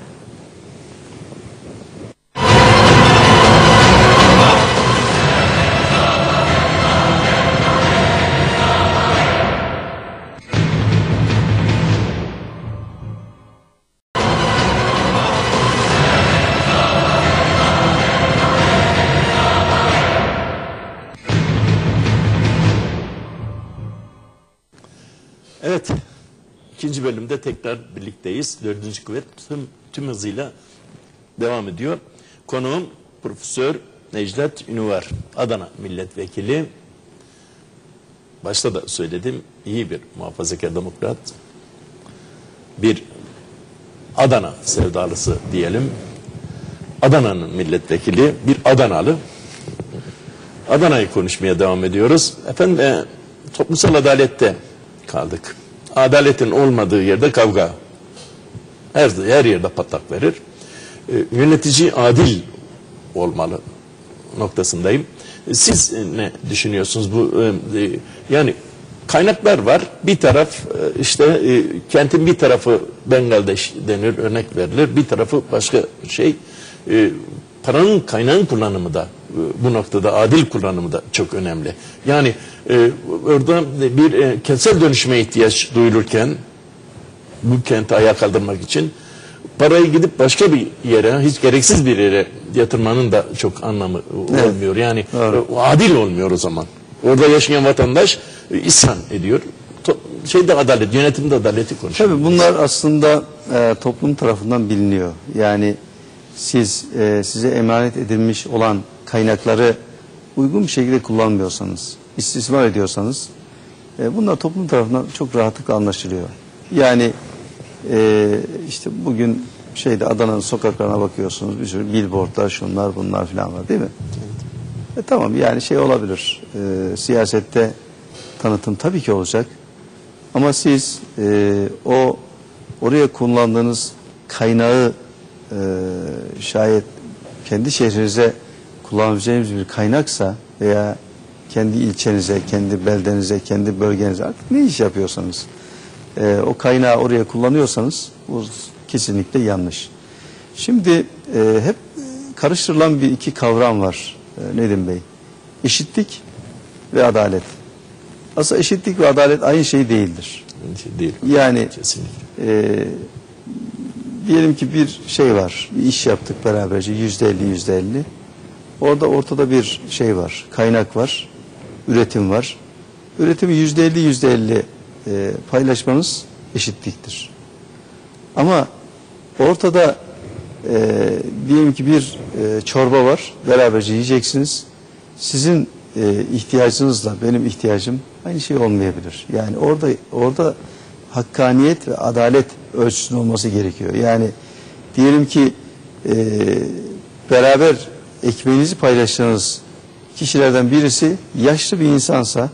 A: Evet, ikinci bölümde tekrar birlikteyiz. Dördüncü kuvvet tüm hızıyla devam ediyor. Konuğum Profesör Necdet Ünüvar, Adana Milletvekili. Başta da söyledim, iyi bir muhafazakar demokrat. Bir Adana sevdalısı diyelim. Adana'nın milletvekili, bir Adanalı. Adana'yı konuşmaya devam ediyoruz. Efendim, toplumsal adalette kaldık. Adaletin olmadığı yerde kavga. Her yerde patlak verir. Yönetici adil olmalı noktasındayım. Siz ne düşünüyorsunuz bu? Yani kaynaklar var. Bir taraf işte kentin bir tarafı Bengaldeş denir, örnek verilir. Bir tarafı başka şey. Paranın, kaynağın kullanımı da bu noktada adil kullanımı da çok önemli. Yani orada bir kentsel dönüşüme ihtiyaç duyulurken bu kenti ayağa kaldırmak için parayı gidip başka bir yere, hiç gereksiz bir yere yatırmanın da çok anlamı olmuyor. Yani adil olmuyor o zaman. Orada yaşayan vatandaş isyan ediyor. Şeyde adalet, yönetimde adaleti konuşuyor.
B: Tabii bunlar aslında toplum tarafından biliniyor. Yani size emanet edilmiş olan kaynakları uygun bir şekilde kullanmıyorsanız, istismar ediyorsanız bunlar toplum tarafından çok rahatlıkla anlaşılıyor. Yani işte bugün Adana'nın sokaklarına bakıyorsunuz, bir sürü billboardlar, şunlar bunlar falan var değil mi? Evet. Tamam yani olabilir. Siyasette tanıtım tabii ki olacak. Ama siz oraya kullandığınız kaynağı şayet kendi şehrinize kullanabileceğiniz bir kaynaksa veya kendi ilçenize, kendi beldenize, kendi bölgenize artık ne iş yapıyorsanız o kaynağı oraya kullanıyorsanız bu kesinlikle yanlış. Şimdi hep karıştırılan iki kavram var Nedim Bey. Eşitlik ve adalet. Aslında eşitlik ve adalet aynı şey değildir.
A: Değil.
B: Yani diyelim ki bir var, bir iş yaptık beraberce %50. Orada ortada bir var, kaynak var, üretim var. Üretimi %50 paylaşmanız eşitliktir. Ama Ortada diyelim ki bir çorba var, beraberce yiyeceksiniz. Sizin ihtiyacınızla benim ihtiyacım aynı şey olmayabilir. Yani orada hakkaniyet ve adalet ölçüsünün olması gerekiyor. Yani diyelim ki beraber ekmeğinizi paylaştığınız kişilerden birisi yaşlı bir insansa,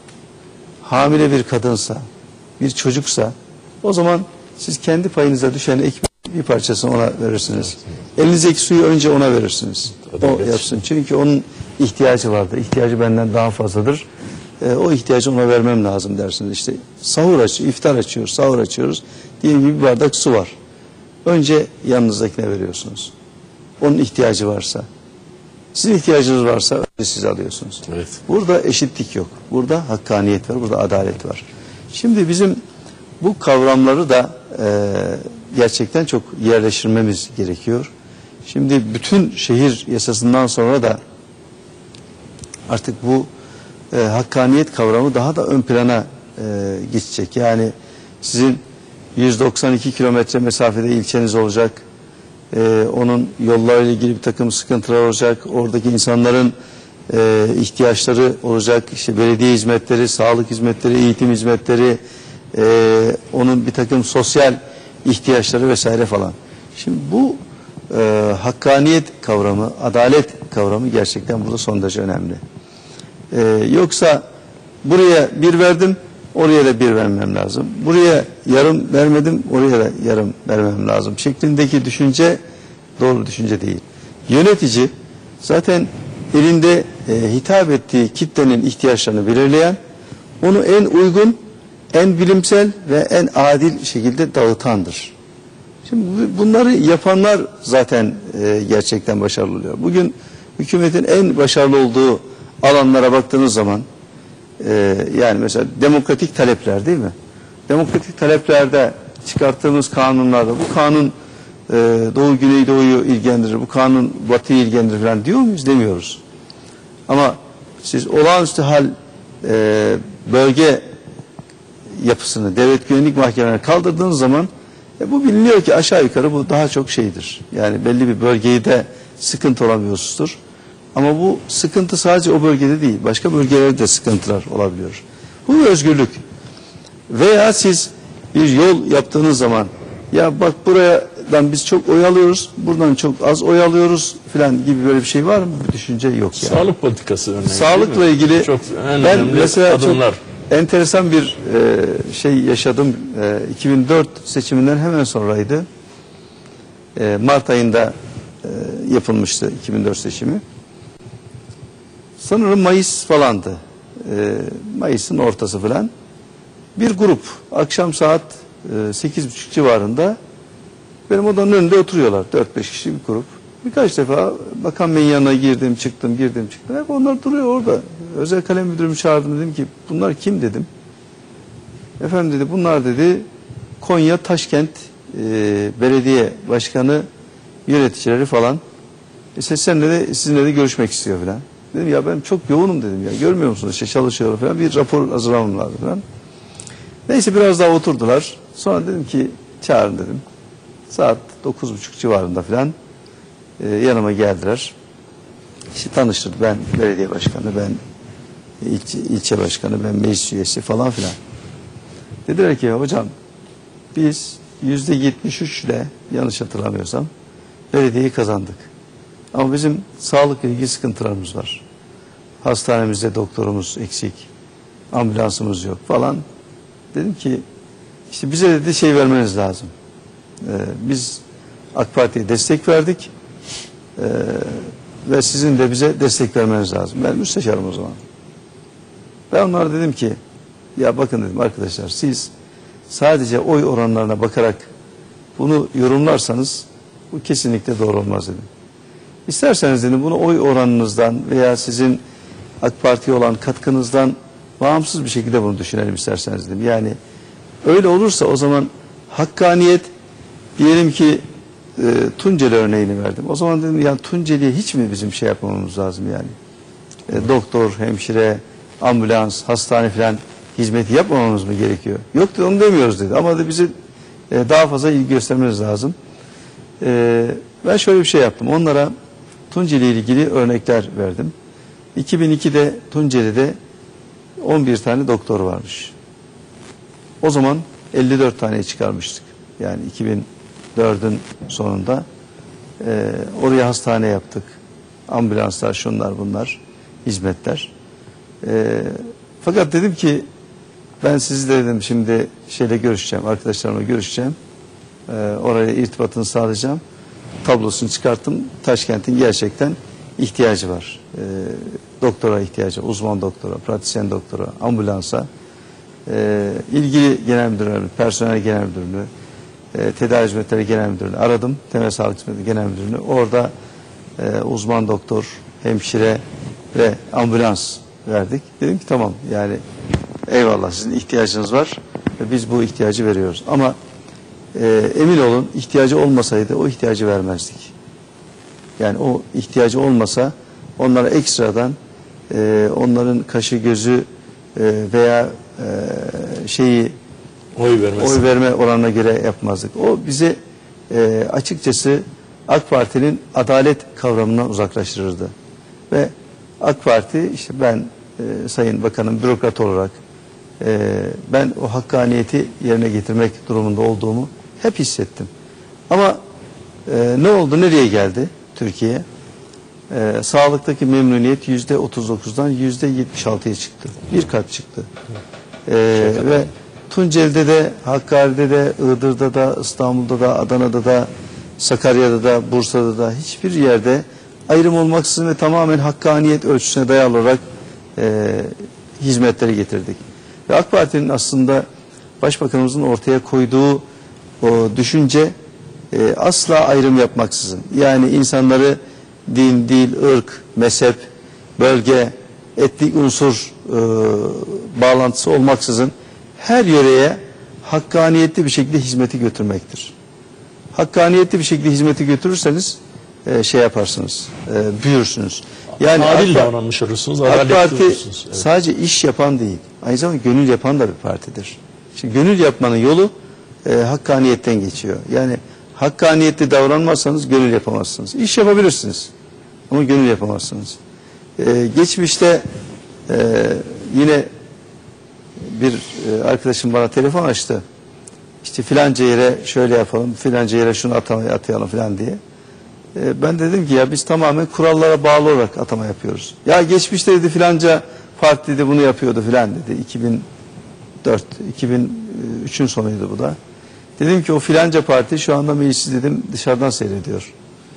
B: hamile bir kadınsa, bir çocuksa, o zaman siz kendi payınıza düşen ekmeğin bir parçasını ona verirsiniz. Elinizdeki suyu önce ona verirsiniz. O yapsın. Çünkü onun ihtiyacı vardır. İhtiyacı benden daha fazladır. O ihtiyacı ona vermem lazım dersiniz. İşte sahur açıyoruz, iftar açıyoruz, sahur açıyoruz. Diyelim ki bir bardak su var. Önce yanınızdakine veriyorsunuz. Onun ihtiyacı varsa. Sizin ihtiyacınız varsa önce siz alıyorsunuz.
A: Evet.
B: Burada eşitlik yok. Burada hakkaniyet var, burada adalet var. Şimdi bizim bu kavramları da gerçekten çok yerleştirmemiz gerekiyor. Şimdi bütün şehir yasasından sonra da artık bu hakkaniyet kavramı daha da ön plana geçecek. Yani sizin 192 kilometre mesafede ilçeniz olacak. Onun yollarıyla ilgili bir takım sıkıntılar olacak. Oradaki insanların ihtiyaçları olacak. İşte belediye hizmetleri, sağlık hizmetleri, eğitim hizmetleri, onun bir takım sosyal ihtiyaçları vesaire falan. Şimdi bu hakkaniyet kavramı, adalet kavramı gerçekten burada son derece önemli. Yoksa buraya bir verdim, oraya da bir vermem lazım. Buraya yarım vermedim, oraya da yarım vermem lazım şeklindeki düşünce doğru düşünce değil. Yönetici zaten elinde hitap ettiği kitlenin ihtiyaçlarını belirleyen, onu en uygun, en bilimsel ve en adil şekilde dağıtandır. Şimdi bunları yapanlar zaten gerçekten başarılı oluyor. Bugün hükümetin en başarılı olduğu alanlara baktığınız zaman yani mesela demokratik talepler değil mi? Demokratik taleplerde çıkarttığımız kanunlarda bu kanun Doğu Güneydoğu'yu ilgilendirir, bu kanun Batı'yı ilgilendirir falan diyor muyuz? Demiyoruz. Ama siz olağanüstü hal bölge yapısını, devlet güvenlik mahkemelerine kaldırdığınız zaman bu biliniyor ki aşağı yukarı bu daha çok şeydir. Yani belli bir bölgeyi de sıkıntı olan bir husustur. Ama bu sıkıntı sadece o bölgede değil, başka bölgelerde de sıkıntılar olabiliyor. Bu bir özgürlük. Veya siz bir yol yaptığınız zaman, ya bak buradan biz çok oy alıyoruz, buradan çok az oy alıyoruz filan gibi böyle bir şey var mı? Bir düşünce yok yani.
A: Sağlık politikası örneğin.
B: Sağlıkla ilgili
A: çok
B: ben mesela
A: adımlar.
B: çok enteresan bir şey yaşadım. 2004 seçiminden hemen sonraydı. Mart ayında yapılmıştı 2004 seçimi. Sanırım Mayıs falandı. Mayıs'ın ortası falan. Bir grup akşam saat 8.30 civarında benim odanın önünde oturuyorlar. 4-5 kişi bir grup. Birkaç defa bakan beyin yanına girdim çıktım. Hep onlar duruyor orada. Özel kalem müdürümü çağırdım, dedim ki bunlar kim dedim. Efendim dedi, bunlar dedi Konya Taşkent Belediye Başkanı yöneticileri falan. Sizinle de görüşmek istiyor falan. Dedim ya ben çok yoğunum dedim ya. Görmüyor musunuz işte çalışıyorum falan. Bir rapor hazırlamam lazım falan. Neyse biraz daha oturdular. Sonra dedim ki çağırın dedim. Saat 9.30 civarında falan yanıma geldiler. İşte tanıştırdı. Ben belediye başkanı, ben ilçe başkanı, ben meclis üyesi falan filan. Dediler ki hocam biz %73 ile yanlış hatırlamıyorsam belediyeyi kazandık. Ama bizim sağlıkla ilgili sıkıntılarımız var. Hastanemizde doktorumuz eksik, ambulansımız yok falan. Dedim ki işte bize dedi şey vermeniz lazım. Biz AK Parti'ye destek verdik ve sizin de bize destek vermeniz lazım. Ben müsteşarım o zaman. Ben onlara dedim ki ya bakın dedim arkadaşlar, siz sadece oy oranlarına bakarak bunu yorumlarsanız bu kesinlikle doğru olmaz dedim. İsterseniz dedim bunu oy oranınızdan veya sizin AK Parti'ye olan katkınızdan bağımsız bir şekilde bunu düşünelim isterseniz dedim. Yani öyle olursa o zaman hakkaniyet, diyelim ki Tunceli örneğini verdim. O zaman dedim yani Tunceli'ye hiç mi bizim şey yapmamamız lazım yani? Doktor, hemşire, ambulans, hastane falan hizmeti yapmamamız mı gerekiyor? Yok dedi, onu demiyoruz dedi. Ama da bize daha fazla ilgi göstermeniz lazım. Ben şöyle bir şey yaptım. Onlara Tunceli ile ilgili örnekler verdim. 2002'de Tunceli'de 11 tane doktor varmış. O zaman 54 taneye çıkarmıştık. Yani 2004'ün sonunda oraya hastane yaptık. Ambulanslar, şunlar bunlar, hizmetler. Fakat dedim ki ben sizle dedim şimdi görüşeceğim, arkadaşlarımla görüşeceğim. Oraya irtibatını sağlayacağım. Tablosunu çıkarttım. Taşkent'in gerçekten ihtiyacı var. Doktora ihtiyacı, uzman doktora, pratisyen doktora, ambulansa, ilgili genel müdürlüğü, personel genel müdürlüğü, tedavi hizmetleri genel müdürlüğü aradım. Temel sağlık hizmetleri genel müdürlüğü. Orada uzman doktor, hemşire ve ambulans verdik. Dedim ki tamam, yani eyvallah, sizin ihtiyacınız var ve biz bu ihtiyacı veriyoruz. Ama emin olun, ihtiyacı olmasaydı o ihtiyacı vermezdik. Yani o ihtiyacı olmasa onlara ekstradan onların kaşı gözü veya oy verme oranına göre yapmazdık. O bizi açıkçası AK Parti'nin adalet kavramından uzaklaştırırdı. Ve AK Parti, işte ben Sayın Bakanım bürokrat olarak ben o hakkaniyeti yerine getirmek durumunda olduğumu hep hissettim. Ama ne oldu, nereye geldi Türkiye? Sağlıktaki memnuniyet %39'dan %76'ya çıktı. Bir kat çıktı. Ve Tunceli'de de, Hakkari'de de, Iğdır'da da, İstanbul'da da, Adana'da da, Sakarya'da da, Bursa'da da hiçbir yerde ayrım olmaksızın ve tamamen hakkaniyet ölçüsüne dayalı olarak hizmetleri getirdik. Ve AK Parti'nin aslında Başbakanımızın ortaya koyduğu o düşünce asla ayrım yapmaksızın, yani insanları din, dil, ırk, mezhep, bölge, etnik unsur bağlantısı olmaksızın her yöreye hakkaniyetli bir şekilde hizmeti götürmektir. Hakkaniyetli bir şekilde hizmeti götürürseniz yaparsınız, büyürsünüz. Yani
A: adil davranmış olursunuz,
B: AK Parti
A: evet.
B: sadece iş yapan değil, aynı zamanda gönül yapan da bir partidir. Şimdi gönül yapmanın yolu hakkaniyetten geçiyor. Yani hakkaniyetli davranmazsanız gönül yapamazsınız. İş yapabilirsiniz ama gönül yapamazsınız. Geçmişte yine bir arkadaşım bana telefon açtı. İşte filanca yere şöyle yapalım, filanca yere şunu atayalım filan diye. Ben dedim ki ya biz tamamen kurallara bağlı olarak atama yapıyoruz. Ya geçmişte dedi filanca parti dedi bunu yapıyordu filan dedi. 2003'ün sonuydu bu da. Dedim ki o filanca parti şu anda meclisi dedim dışarıdan seyrediyor.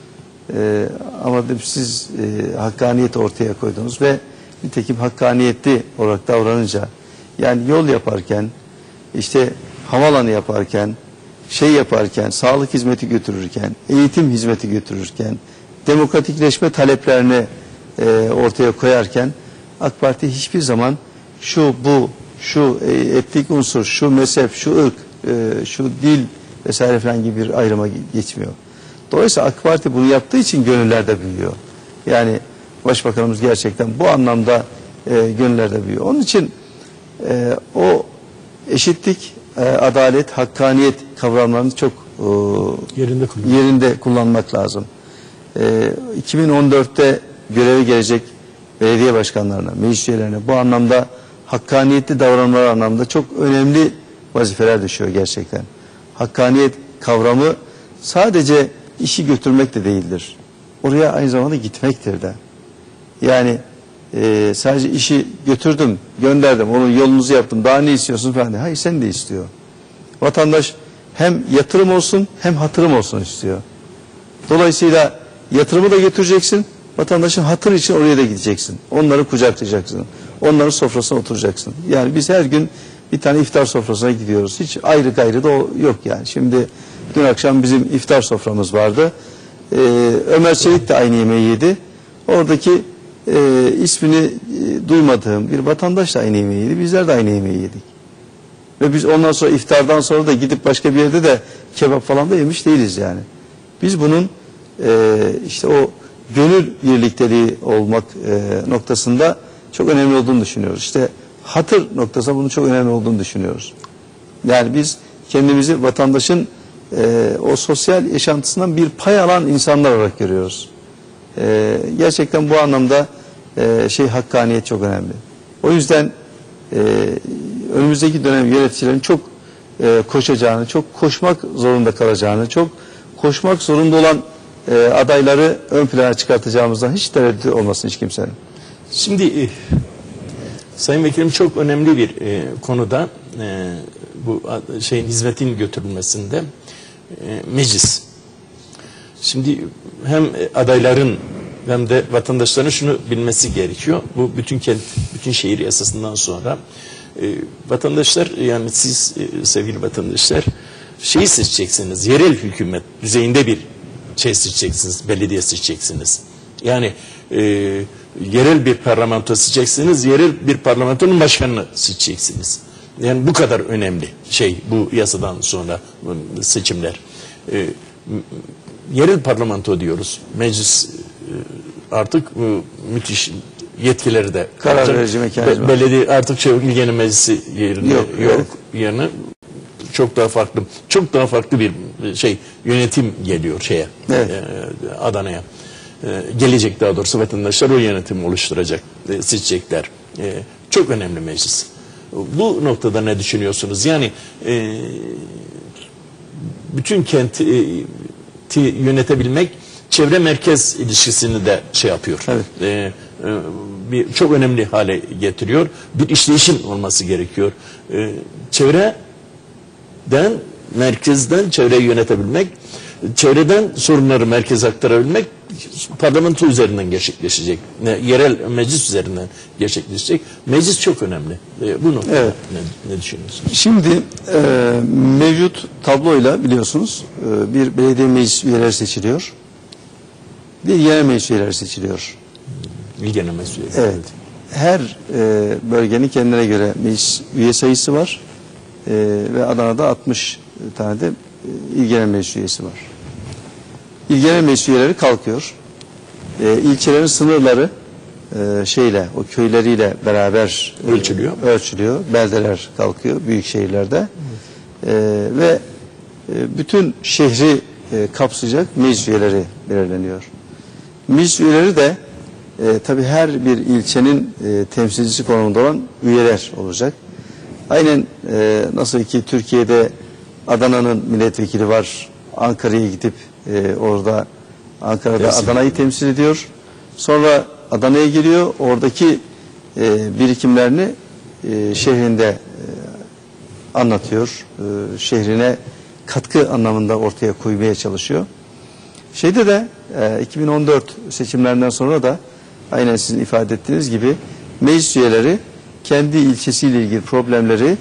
B: Ama dedim siz hakkaniyeti ortaya koydunuz ve nitekim hakkaniyetli olarak davranınca, yani yol yaparken, işte havalanı yaparken, yaparken, sağlık hizmeti götürürken, eğitim hizmeti götürürken, demokratikleşme taleplerini ortaya koyarken AK Parti hiçbir zaman şu etnik unsur, şu mezhep, şu ırk, şu dil vesaire falan gibi bir ayrıma geçmiyor. Dolayısıyla AK Parti bunu yaptığı için gönüllerde büyüyor. Yani Başbakanımız gerçekten bu anlamda gönüllerde büyüyor. Onun için o eşitlik, adalet, hakkaniyet kavramlarını çok yerinde kullanmak lazım. 2014'te göreve gelecek belediye başkanlarına, meclis üyelerine bu anlamda hakkaniyetli davranmalar anlamda çok önemli vazifeler düşüyor gerçekten. Hakkaniyet kavramı sadece işi götürmek de değildir. Oraya aynı zamanda gitmektir de. Yani sadece işi götürdüm, gönderdim, onun yolunuzu yaptım, daha ne istiyorsun falan diye. Hayır, sen de istiyor. Vatandaş hem yatırım olsun hem hatırım olsun istiyor. Dolayısıyla yatırımı da götüreceksin, vatandaşın hatırı için oraya da gideceksin. Onları kucaklayacaksın, onların sofrasına oturacaksın. Yani biz her gün bir tane iftar sofrasına gidiyoruz. Hiç ayrı gayrı da yok yani. Şimdi dün akşam bizim iftar soframız vardı. Ömer Çelik de aynı yemeği yedi. Oradaki ismini duymadığım bir vatandaş da aynı yemeği yedi. Bizler de aynı yemeği yedik. Ve biz ondan sonra iftardan sonra da gidip başka bir yerde de kebap falan da yemiş değiliz yani. Biz bunun işte o gönül birlikteliği olmak noktasında çok önemli olduğunu düşünüyoruz. İşte hatır noktasında bunun çok önemli olduğunu düşünüyoruz. Yani biz kendimizi vatandaşın o sosyal yaşantısından bir pay alan insanlar olarak görüyoruz. Gerçekten bu anlamda hakkaniyet çok önemli. O yüzden önümüzdeki dönem yöneticilerin çok koşacağını, çok koşmak zorunda kalacağını, çok koşmak zorunda olan adayları ön plana çıkartacağımızdan hiç tereddüt olmasın hiç kimsenin.
A: Şimdi Sayın Vekilim çok önemli bir konuda bu hizmetin götürülmesinde meclis. Şimdi hem adayların hem de vatandaşların şunu bilmesi gerekiyor. Bu bütün şehir yasasından sonra vatandaşlar, yani siz sevgili vatandaşlar seçeceksiniz. Yerel hükümet düzeyinde bir seçeceksiniz. Belediye seçeceksiniz. Yani yerel bir parlamento seçeceksiniz. Yerel bir parlamentonun başkanını seçeceksiniz. Yani bu kadar önemli bu yasadan sonra seçimler. Yerel parlamento diyoruz. Meclis artık müthiş yetkileri de
B: karar verici mekanizma.
A: Belediye artık il genel meclisi yerine yok. Yerine çok daha farklı bir yönetim geliyor Adana'ya. Gelecek, daha doğrusu vatandaşlar o yönetimi oluşturacak, seçecekler. Çok önemli meclis. Bu noktada ne düşünüyorsunuz? Yani bütün kenti yönetebilmek çevre merkez ilişkisini de yapıyor.
B: Evet.
A: Çok önemli hale getiriyor. Bir işleyişin olması gerekiyor. Merkezden çevreyi yönetebilmek, çevreden sorunları merkeze aktarabilmek parlamento üzerinden gerçekleşecek. Yerel meclis üzerinden gerçekleşecek. Meclis çok önemli. Bu noktada
B: evet.
A: Ne düşünüyorsunuz?
B: Şimdi mevcut tabloyla biliyorsunuz bir belediye meclis üyeleri seçiliyor. Bir genel meclis üyeleri seçiliyor.
A: İl genel meclis üyeleri.
B: Evet. Her bölgenin kendine göre meclis üye sayısı var. Ve Adana'da 60 tane de il genel meclis üyesi var. İl genel meclis üyeleri kalkıyor. İlçelerin sınırları o köyleriyle beraber ölçülüyor. Beldeler kalkıyor büyük şehirlerde. Ve bütün şehri kapsayacak meclis üyeleri belirleniyor. Meclis üyeleri de tabii her bir ilçenin temsilcisi konumunda olan üyeler olacak. Aynen nasıl ki Türkiye'de Adana'nın milletvekili var, Ankara'ya gidip orada Ankara'da Adana'yı temsil ediyor. Sonra Adana'ya geliyor, oradaki birikimlerini şehrinde anlatıyor. Şehrine katkı anlamında ortaya koymaya çalışıyor. 2014 seçimlerinden sonra da aynen sizin ifade ettiğiniz gibi meclis üyeleri kendi ilçesiyle ilgili problemleri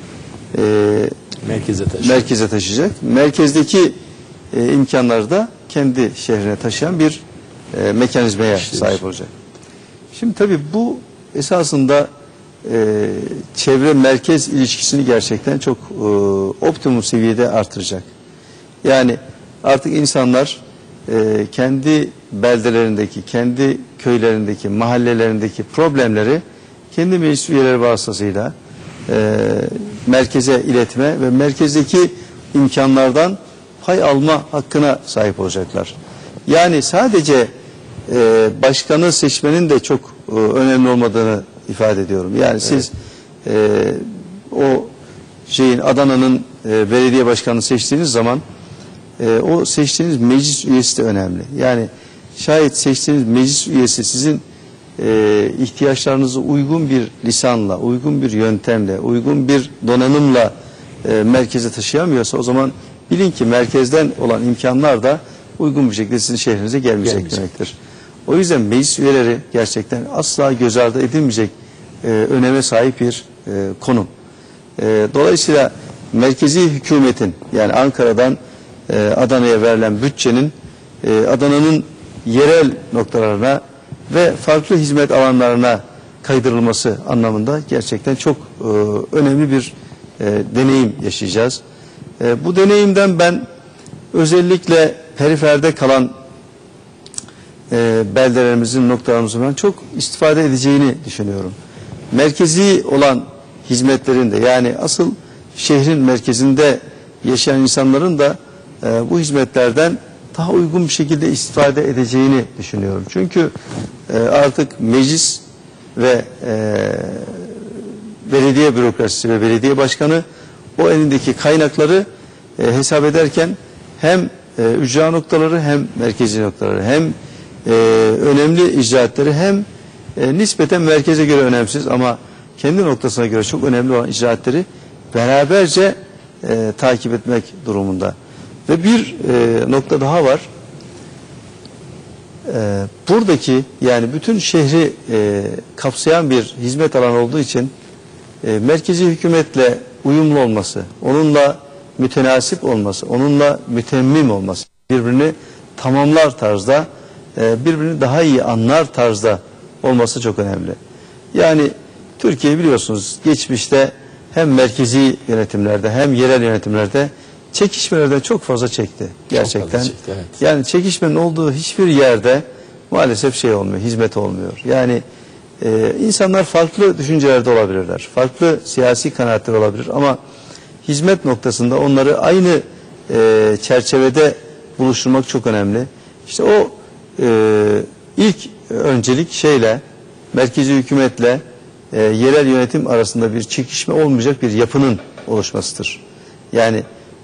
B: merkeze taşıyacak. Merkezdeki imkanları da kendi şehrine taşıyan bir mekanizmaya sahip olacak. Şimdi tabii bu esasında çevre merkez ilişkisini gerçekten çok optimum seviyede artıracak. Yani artık insanlar kendi beldelerindeki, kendi köylerindeki, mahallelerindeki problemleri kendi meclis üyeleri vasıtasıyla merkeze iletme ve merkezdeki imkanlardan pay alma hakkına sahip olacaklar. Yani sadece başkanı seçmenin de çok önemli olmadığını ifade ediyorum. Yani siz o Adana'nın belediye başkanını seçtiğiniz zaman o seçtiğiniz meclis üyesi de önemli. Yani şayet seçtiğiniz meclis üyesi sizin ihtiyaçlarınızı uygun bir lisanla, uygun bir yöntemle, uygun bir donanımla merkeze taşıyamıyorsa o zaman bilin ki merkezden olan imkanlar da uygun bir şekilde sizin şehrinize gelmeyecek demektir. O yüzden meclis üyeleri gerçekten asla göz ardı edilmeyecek öneme sahip bir konum. Dolayısıyla merkezi hükümetin, yani Ankara'dan Adana'ya verilen bütçenin Adana'nın yerel noktalarına ve farklı hizmet alanlarına kaydırılması anlamında gerçekten çok önemli bir deneyim yaşayacağız. Bu deneyimden ben özellikle periferde kalan beldelerimizin, noktalarımızın ben çok istifade edeceğini düşünüyorum. Merkezi olan hizmetlerin de, yani asıl şehrin merkezinde yaşayan insanların da bu hizmetlerden daha uygun bir şekilde istifade edeceğini düşünüyorum. Çünkü artık meclis ve belediye bürokrasisi ve belediye başkanı o elindeki kaynakları hesap ederken hem ücra noktaları hem merkezi noktaları hem önemli icraatları hem nispeten merkeze göre önemsiz ama kendi noktasına göre çok önemli olan icraatları beraberce takip etmek durumunda. Ve bir nokta daha var. Buradaki yani bütün şehri kapsayan bir hizmet alanı olduğu için merkezi hükümetle uyumlu olması, onunla mütenasip olması, onunla mütemmim olması, birbirini tamamlar tarzda, birbirini daha iyi anlar tarzda olması çok önemli. Yani Türkiye biliyorsunuz geçmişte hem merkezi yönetimlerde hem yerel yönetimlerde çekişmelerden çok fazla çekti gerçekten.
A: Çok fazla çekti, evet.
B: Yani çekişmenin olduğu hiçbir yerde maalesef şey olmuyor, hizmet olmuyor. Yani insanlar farklı düşüncelerde olabilirler, farklı siyasi kanaatler olabilir ama hizmet noktasında onları aynı çerçevede buluşturmak çok önemli. İşte o ilk öncelik şeyle, merkezi hükümetle yerel yönetim arasında bir çekişme olmayacak bir yapının oluşmasıdır. Yani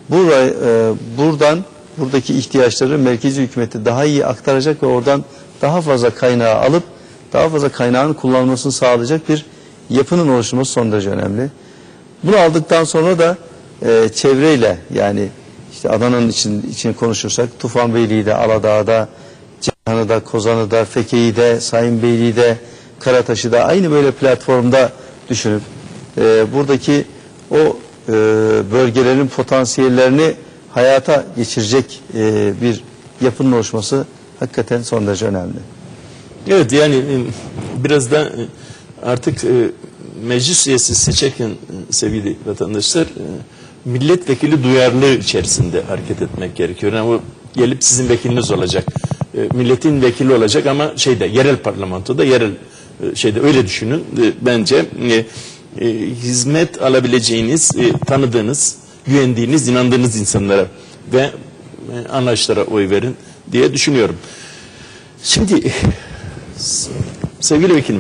B: buradaki ihtiyaçları merkezi hükümete daha iyi aktaracak ve oradan daha fazla kaynağı alıp daha fazla kaynağın kullanılmasını sağlayacak bir yapının oluşması son derece önemli. Bunu aldıktan sonra da çevreyle yani işte Adana'nın için konuşursak Tufanbeyli'de, Aladağ'da, Ceyhan'da, Kozan'da, Fekeli'de, Sayınbeyli'de, Karataş'da aynı böyle platformda düşünüp buradaki o bölgelerin potansiyellerini hayata geçirecek bir yapının oluşması hakikaten son derece önemli.
A: Evet yani biraz da artık meclis üyesi seçerken sevgili vatandaşlar milletvekili duyarlılığı içerisinde hareket etmek gerekiyor. Yani o gelip sizin vekiliniz olacak. Milletin vekili olacak ama yerel parlamentoda yerel öyle düşünün. Bence hizmet alabileceğiniz, tanıdığınız, güvendiğiniz, inandığınız insanlara ve anlayışlara oy verin diye düşünüyorum. Şimdi sevgili vekilim,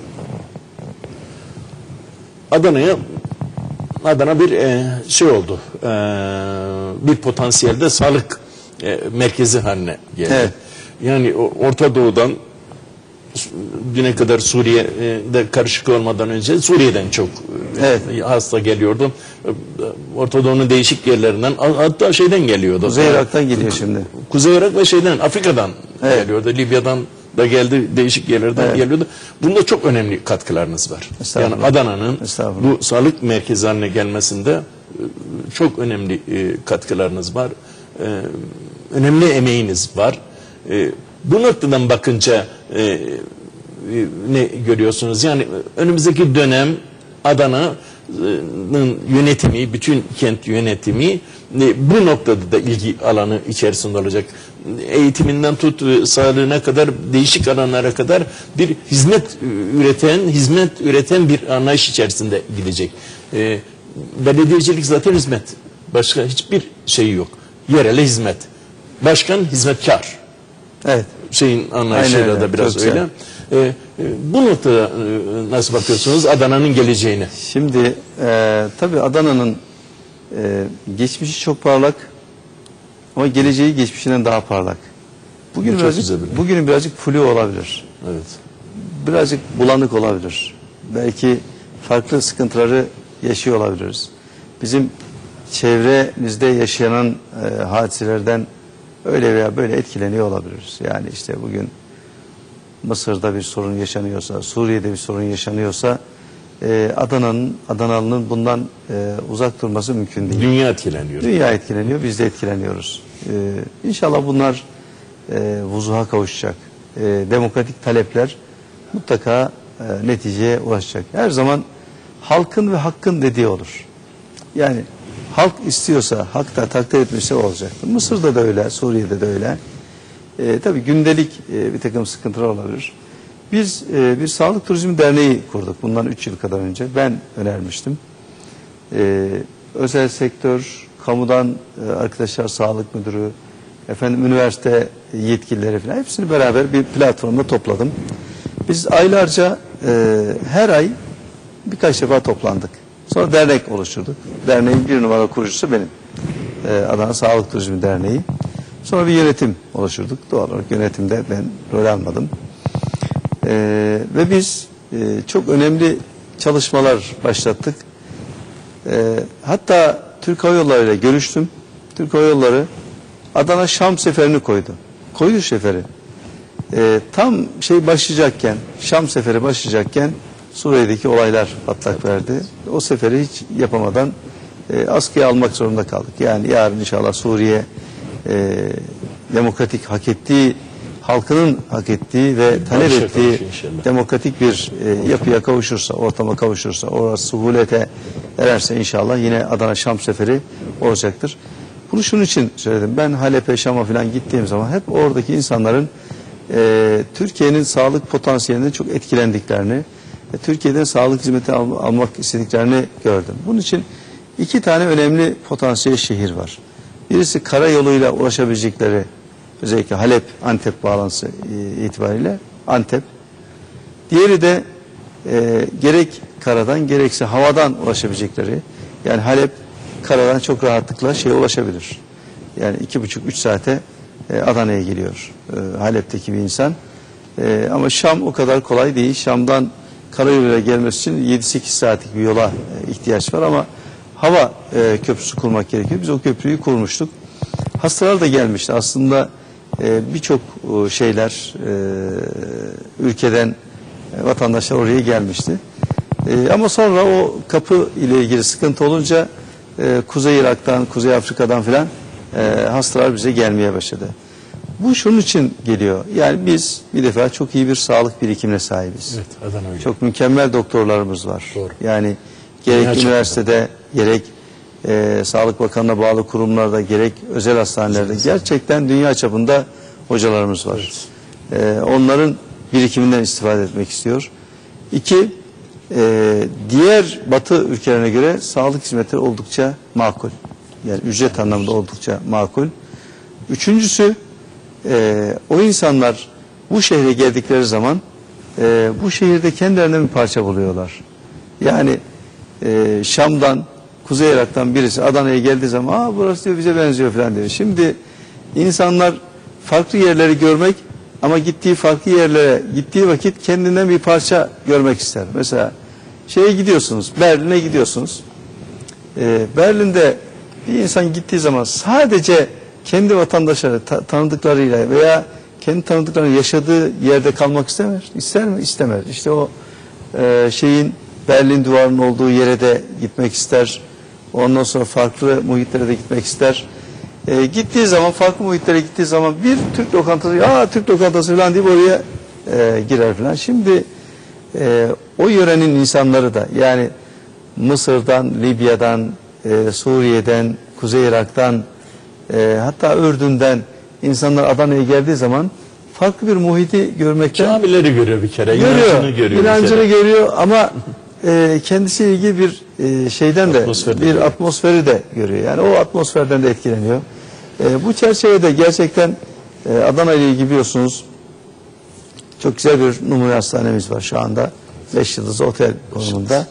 A: Adana bir oldu. Bir potansiyelde sağlık merkezi haline geldi. Evet. Yani Orta Doğu'dan düne kadar Suriye'de karışık olmadan önce Suriye'den çok hasta geliyordu. Orta Doğu'nun değişik yerlerinden hatta geliyordu.
B: Kuzey Irak'tan geliyor şimdi.
A: Kuzey Irak ve Afrika'dan geliyordu. Libya'dan da geldi, değişik yerlerden geliyordu. Bunda çok önemli katkılarınız var. Yani Adana'nın bu sağlık merkezi haline gelmesinde çok önemli katkılarınız var. Önemli emeğiniz var. Bu noktadan bakınca ne görüyorsunuz? Yani önümüzdeki dönem Adana'nın yönetimi, bütün kent yönetimi bu noktada da ilgi alanı içerisinde olacak. Eğitiminden tut sağlığına kadar, değişik alanlara kadar bir hizmet üreten bir anlayış içerisinde gidecek. Belediyecilik zaten hizmet. Başka hiçbir şey yok. Yerele hizmet. Başkan hizmetkar.
B: Evet.
A: Anlayışıyla da biraz öyle. Bu noktada nasıl bakıyorsunuz Adana'nın geleceğine?
B: Şimdi tabii Adana'nın geçmişi çok parlak ama geleceği geçmişinden daha parlak. Bugün birazcık flu olabilir.
A: Evet.
B: Birazcık bulanık olabilir. Belki farklı sıkıntıları yaşıyor olabiliriz. Bizim çevremizde yaşanan hadiselerden öyle veya böyle etkileniyor olabiliriz. Yani işte bugün Mısır'da bir sorun yaşanıyorsa, Suriye'de bir sorun yaşanıyorsa Adanalı'nın bundan uzak durması mümkün değil.
A: Dünya etkileniyor.
B: Dünya etkileniyor, biz de etkileniyoruz. İnşallah bunlar vuzuha kavuşacak. Demokratik talepler mutlaka neticeye ulaşacak. Her zaman halkın ve hakkın dediği olur. Yani halk istiyorsa, hak da takdir etmişse olacaktır. Mısır'da da öyle, Suriye'de de öyle. Tabii gündelik bir takım sıkıntılar olabilir. Biz bir sağlık turizmi derneği kurduk bundan 3 yıl kadar önce. Ben önermiştim. Özel sektör, kamudan arkadaşlar, sağlık müdürü, efendim üniversite yetkilileri falan hepsini beraber bir platformda topladım. Biz aylarca her ay birkaç defa toplandık. Sonra dernek oluşturduk. Derneğin bir numara kurucusu benim. Adana Sağlık Turizmi Derneği. Sonra bir yönetim oluşturduk. Doğal olarak yönetimde ben rol almadım. Ve biz çok önemli çalışmalar başlattık. Hatta Türk Hava Yolları ile görüştüm. Türk Hava Yolları Adana Şam seferini koydu. Koydu seferi. Tam başlayacakken, Şam seferi başlayacakken Suriye'deki olaylar patlak verdi. O seferi hiç yapamadan askıya almak zorunda kaldık. Yani yarın inşallah Suriye demokratik hak ettiği, halkının hak ettiği ve talep ettiği demokratik bir yapıya kavuşursa, ortama kavuşursa, orası suhulete ererse inşallah yine Adana Şam seferi olacaktır. Bunu şunun için söyledim. Ben Halep'e, Şam'a falan gittiğim zaman hep oradaki insanların Türkiye'nin sağlık potansiyelinden çok etkilendiklerini, Türkiye'den sağlık hizmeti almak istediklerini gördüm. Bunun için iki tane önemli potansiyel şehir var. Birisi karayoluyla ulaşabilecekleri, özellikle Halep-Antep bağlantısı itibariyle Antep. Diğeri de gerek karadan gerekse havadan ulaşabilecekleri, yani Halep karadan çok rahatlıkla ulaşabilir. Yani 2,5-3 saate Adana'ya geliyor Halep'teki bir insan. Ama Şam o kadar kolay değil. Şam'dan karayoluyla gelmesi için 7-8 saatlik bir yola ihtiyaç var ama hava köprüsü kurmak gerekiyor. Biz o köprüyü kurmuştuk. Hastalar da gelmişti. Aslında birçok ülkeden vatandaşlar oraya gelmişti. Ama sonra o kapı ile ilgili sıkıntı olunca Kuzey Irak'tan, Kuzey Afrika'dan filan hastalar bize gelmeye başladı. Bu şunun için geliyor. Yani biz bir defa çok iyi bir sağlık birikimine sahibiz.
A: Evet, Adana öyle.
B: Çok mükemmel doktorlarımız var.
A: Doğru.
B: Yani gerek üniversitede, gerek Sağlık Bakanlığı'na bağlı kurumlarda, gerek özel hastanelerde gerçekten dünya çapında hocalarımız var. Evet. Onların birikiminden istifade etmek istiyor. İki, diğer Batı ülkelerine göre sağlık hizmetleri oldukça makul. Yani ücret anlamında oldukça makul. Üçüncüsü, o insanlar bu şehre geldikleri zaman bu şehirde kendilerine bir parça buluyorlar. Yani Şam'dan, Kuzey Irak'tan birisi Adana'ya geldiği zaman burası diyor bize benziyor falan diyor. Şimdi insanlar farklı yerleri görmek ama gittiği farklı yerlere gittiği vakit kendinden bir parça görmek ister. Mesela gidiyorsunuz, Berlin'e gidiyorsunuz. Berlin'de bir insan gittiği zaman sadece kendi vatandaşları tanıdıklarıyla veya kendi tanıdıklarının yaşadığı yerde kalmak istemez. İster mi? İstemez. İşte o Berlin duvarının olduğu yere de gitmek ister. Ondan sonra farklı muhitlere de gitmek ister. Gittiği zaman, farklı muhitlere gittiği zaman bir Türk lokantası, Türk lokantası falan deyip oraya girer falan. Şimdi o yörenin insanları da, yani Mısır'dan, Libya'dan, Suriye'den, Kuzey Irak'tan, hatta Ürdün'den insanlar Adana'ya geldiği zaman farklı bir muhiti görmekten...
A: Camileri görüyor bir kere, inancını görüyor.
B: İnancını görüyor ama kendisiyle ilgili bir bir atmosferi de görüyor. Yani o atmosferden de etkileniyor. Bu çerçevede gerçekten Adana ile ilgili biliyorsunuz çok güzel bir numune hastanemiz var şu anda. 5 yıldızlı otel konumunda.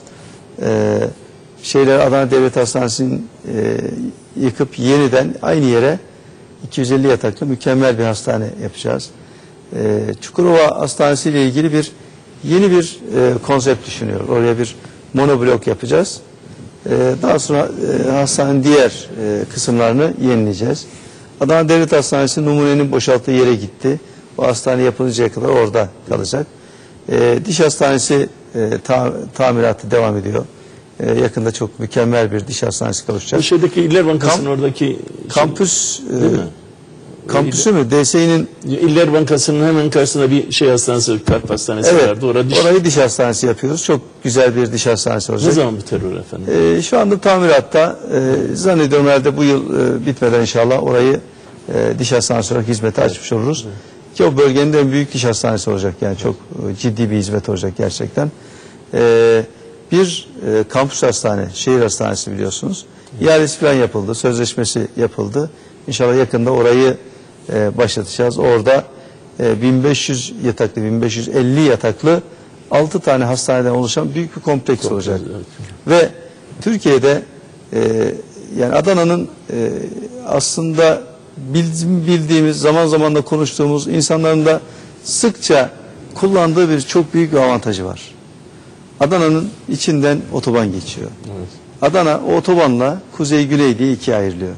B: Adana Devlet Hastanesi'ni yıkıp yeniden aynı yere 250 yataklı mükemmel bir hastane yapacağız. Çukurova Hastanesi ile ilgili yeni bir konsept düşünüyor. Oraya bir monoblok yapacağız. Daha sonra hastanenin diğer kısımlarını yenileyeceğiz. Adana Devlet Hastanesi numunenin boşalttığı yere gitti. O hastane yapılıncaya kadar orada kalacak. Diş hastanesi tamiratı devam ediyor. Yakında çok mükemmel bir diş hastanesi kavuşacak.
A: Bu İller Bankası'nın oradaki
B: kampüs kampüsü mü? DSİ'nin
A: İller Bankası'nın hemen karşısında bir hastanesi, kalp hastanesi vardı.
B: Orayı diş hastanesi yapıyoruz. Çok güzel bir diş hastanesi olacak.
A: Ne zaman biter o efendim?
B: Şu anda tamiratta. Zannediyorum herhalde bu yıl bitmeden inşallah orayı diş hastanesi olarak hizmete açmış oluruz. Ki o bölgenin en büyük diş hastanesi olacak. Yani çok ciddi bir hizmet olacak gerçekten. Bir kampüs hastane, şehir hastanesi biliyorsunuz. İhalesi falan yapıldı, sözleşmesi yapıldı. İnşallah yakında orayı başlatacağız. Orada 1500 yataklı, 1550 yataklı 6 tane hastaneden oluşan büyük bir kompleks olacak. Ve Türkiye'de yani Adana'nın aslında bildiğimiz, zaman zaman da konuştuğumuz, insanların da sıkça kullandığı bir çok büyük bir avantajı var. Adana'nın içinden otoban geçiyor. Evet. Adana o otobanla kuzey güney diye ikiye ayrılıyor.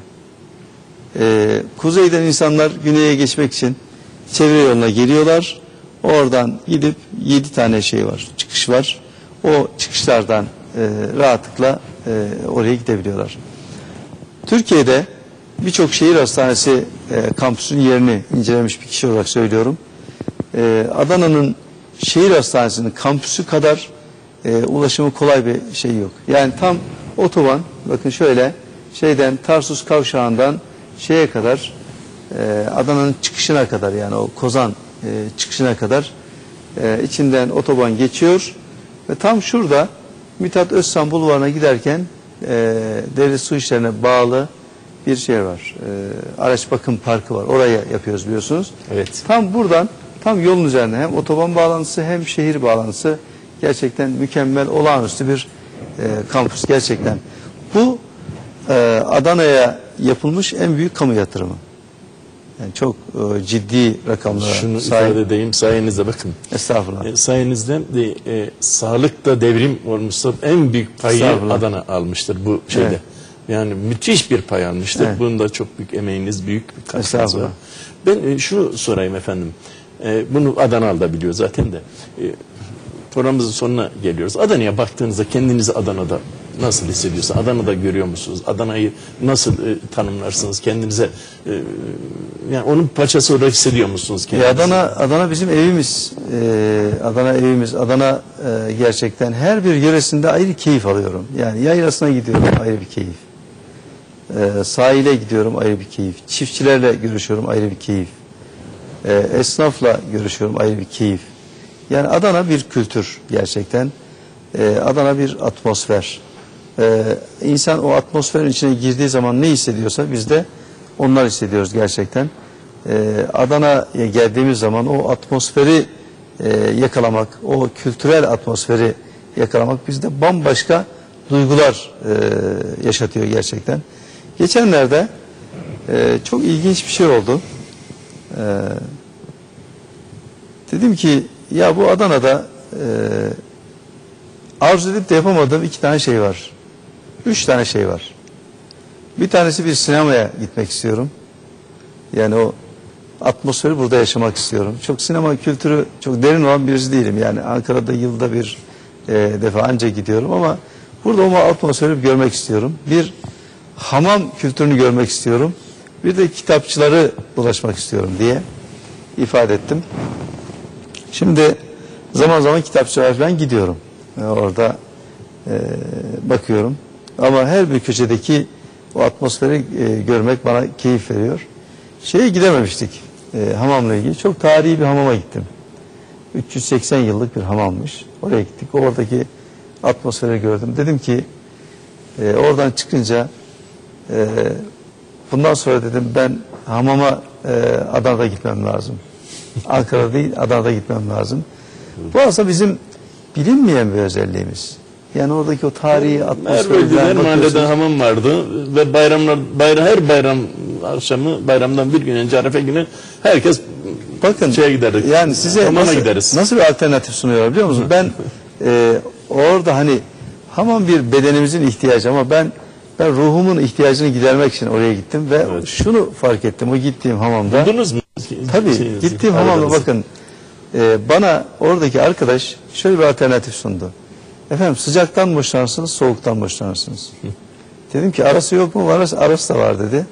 B: Kuzeyden insanlar güneye geçmek için çevre yoluna geliyorlar. Oradan gidip 7 tane şey var, çıkış var. O çıkışlardan rahatlıkla oraya gidebiliyorlar. Türkiye'de birçok şehir hastanesi kampüsün yerini incelemiş bir kişi olarak söylüyorum. Adana'nın şehir hastanesinin kampüsü kadar ulaşımı kolay bir şey yok. Yani tam otoban, bakın şöyle şeyden Tarsus kavşağından şeye kadar Adana'nın çıkışına kadar, yani o Kozan çıkışına kadar içinden otoban geçiyor ve tam şurada Mithat Özsan Bulvarı'na giderken Devlet Su İşleri'ne bağlı bir şey var. Araç bakım parkı var. Oraya yapıyoruz biliyorsunuz. Evet. Tam buradan, tam yolun üzerinde hem otoban bağlantısı hem şehir bağlantısı, gerçekten mükemmel, olağanüstü bir kampüs gerçekten. Bu Adana'ya yapılmış en büyük kamu yatırımı. Yani çok ciddi rakamlara
A: Şunu
B: sahip.
A: ifade edeyim sayenizde, bakın.
B: Estağfurullah.
A: Sayenizde sağlıkta devrim olmuşsa en büyük payı Adana almıştır bu şeyde. Evet. Yani müthiş bir pay almıştır. Evet. Bunda çok büyük emeğiniz, büyük bir katkınız var. Ben şunu sorayım efendim. Bunu Adanalı da biliyor zaten de. Programımızın sonuna geliyoruz. Adana'ya baktığınızda kendinizi Adana'da nasıl hissediyorsunuz? Adana'da görüyor musunuz? Adana'yı nasıl tanımlarsınız? Kendinize yani onun parçası olarak hissediyor musunuz kendinizi?
B: Adana bizim evimiz. Adana evimiz. Adana gerçekten her bir yöresinde ayrı keyif alıyorum. Yani yaylasına gidiyorum, ayrı bir keyif. Sahile gidiyorum, ayrı bir keyif. Çiftçilerle görüşüyorum, ayrı bir keyif. Esnafla görüşüyorum, ayrı bir keyif. Yani Adana bir kültür gerçekten. Adana bir atmosfer. İnsan o atmosferin içine girdiği zaman ne hissediyorsa biz de onlar hissediyoruz gerçekten. Adana'ya geldiğimiz zaman o atmosferi yakalamak, o kültürel atmosferi yakalamak bizde bambaşka duygular yaşatıyor gerçekten. Geçenlerde çok ilginç bir şey oldu. Dedim ki ya bu Adana'da arzu edip de yapamadığım 2 tane şey var. 3 tane şey var. Bir tanesi bir sinemaya gitmek istiyorum. Yani o atmosferi burada yaşamak istiyorum. Çok sinema kültürü çok derin olan birisi değilim. Yani Ankara'da yılda bir defa anca gidiyorum ama burada o atmosferi görmek istiyorum. Bir hamam kültürünü görmek istiyorum. Bir de kitapçıları dolaşmak istiyorum diye ifade ettim. Şimdi zaman zaman kitapçılara falan gidiyorum. Orada bakıyorum. Ama her bir köşedeki o atmosferi görmek bana keyif veriyor. Şeye gidememiştik. Hamamla ilgili. Çok tarihi bir hamama gittim. 380 yıllık bir hamammış. Oraya gittik. Oradaki atmosferi gördüm. Dedim ki oradan çıkınca bundan sonra dedim ben hamama Adana'da gitmem lazım. Ankara'da değil, Adana'da gitmem lazım. Bu aslında bizim bilinmeyen bir özelliğimiz. Yani oradaki o tarihi atmosferi.
A: Her mahallede hamam vardı ve her bayram akşamı, bayramdan bir gün önce Arefe günü herkes şeye giderdik.
B: Yani size nasıl bir alternatif sunuyorlar biliyor musunuz? Ben orada hani hamam bir bedenimizin ihtiyacı ama ben ruhumun ihtiyacını gidermek için oraya gittim ve şunu fark ettim o gittiğim hamamda.
A: Buldunuz mu?
B: Tabii gittiğim hamamda bakın bana oradaki arkadaş şöyle bir alternatif sundu. Efendim sıcaktan mı hoşlanırsınız, soğuktan mı hoşlanırsınız? Dedim ki arası yok mu? Arası da var dedi.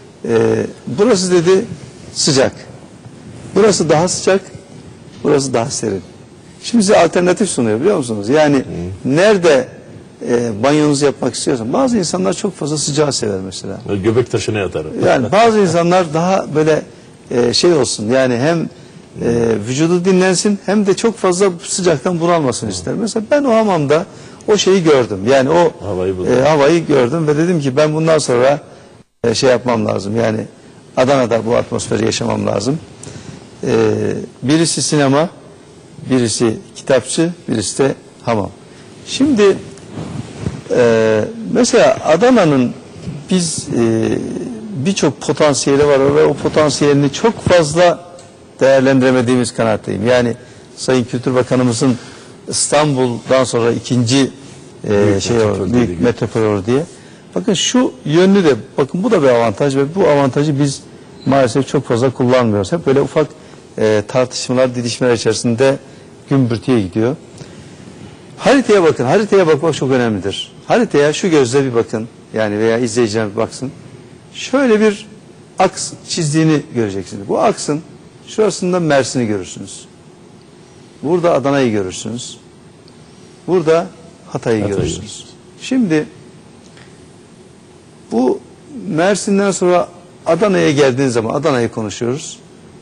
B: Burası dedi sıcak. Burası daha sıcak, burası daha serin. Şimdi size alternatif sunuyor biliyor musunuz? Yani nerede banyonuzu yapmak istiyorsan bazı insanlar çok fazla sıcağı sever mesela.
A: Göbek taşına yatar.
B: Yani bazı insanlar daha böyle şey olsun yani hem vücudu dinlensin hem de çok fazla sıcaktan bunalmasın ister. Mesela ben o hamamda o şeyi gördüm. Yani o
A: Havayı
B: gördüm ve dedim ki ben bundan sonra şey yapmam lazım. Yani Adana'da bu atmosferi yaşamam lazım. Birisi sinema, birisi kitapçı, birisi de hamam. Şimdi mesela Adana'nın biz birçok potansiyeli var ve o potansiyelini çok fazla değerlendiremediğimiz kanaatteyim. Yani Sayın Kültür Bakanımızın İstanbul'dan sonra ikinci büyük metropol olur diye. Bakın şu yönlü de, bakın bu da bir avantaj ve bu avantajı biz maalesef çok fazla kullanmıyoruz. Hep böyle ufak tartışmalar, didişmeler içerisinde gümbürtüye gidiyor. Haritaya bakın. Haritaya bakmak çok önemlidir. Haritaya şu gözle bir bakın. Yani veya izleyiciler bir baksın. Şöyle bir aks çizdiğini göreceksiniz. Bu aksın şurasında Mersin'i görürsünüz. Burada Adana'yı görürsünüz. Burada Hatay'ı görürsünüz. Şimdi bu Mersin'den sonra Adana'ya geldiğiniz zaman Adana'yı konuşuyoruz.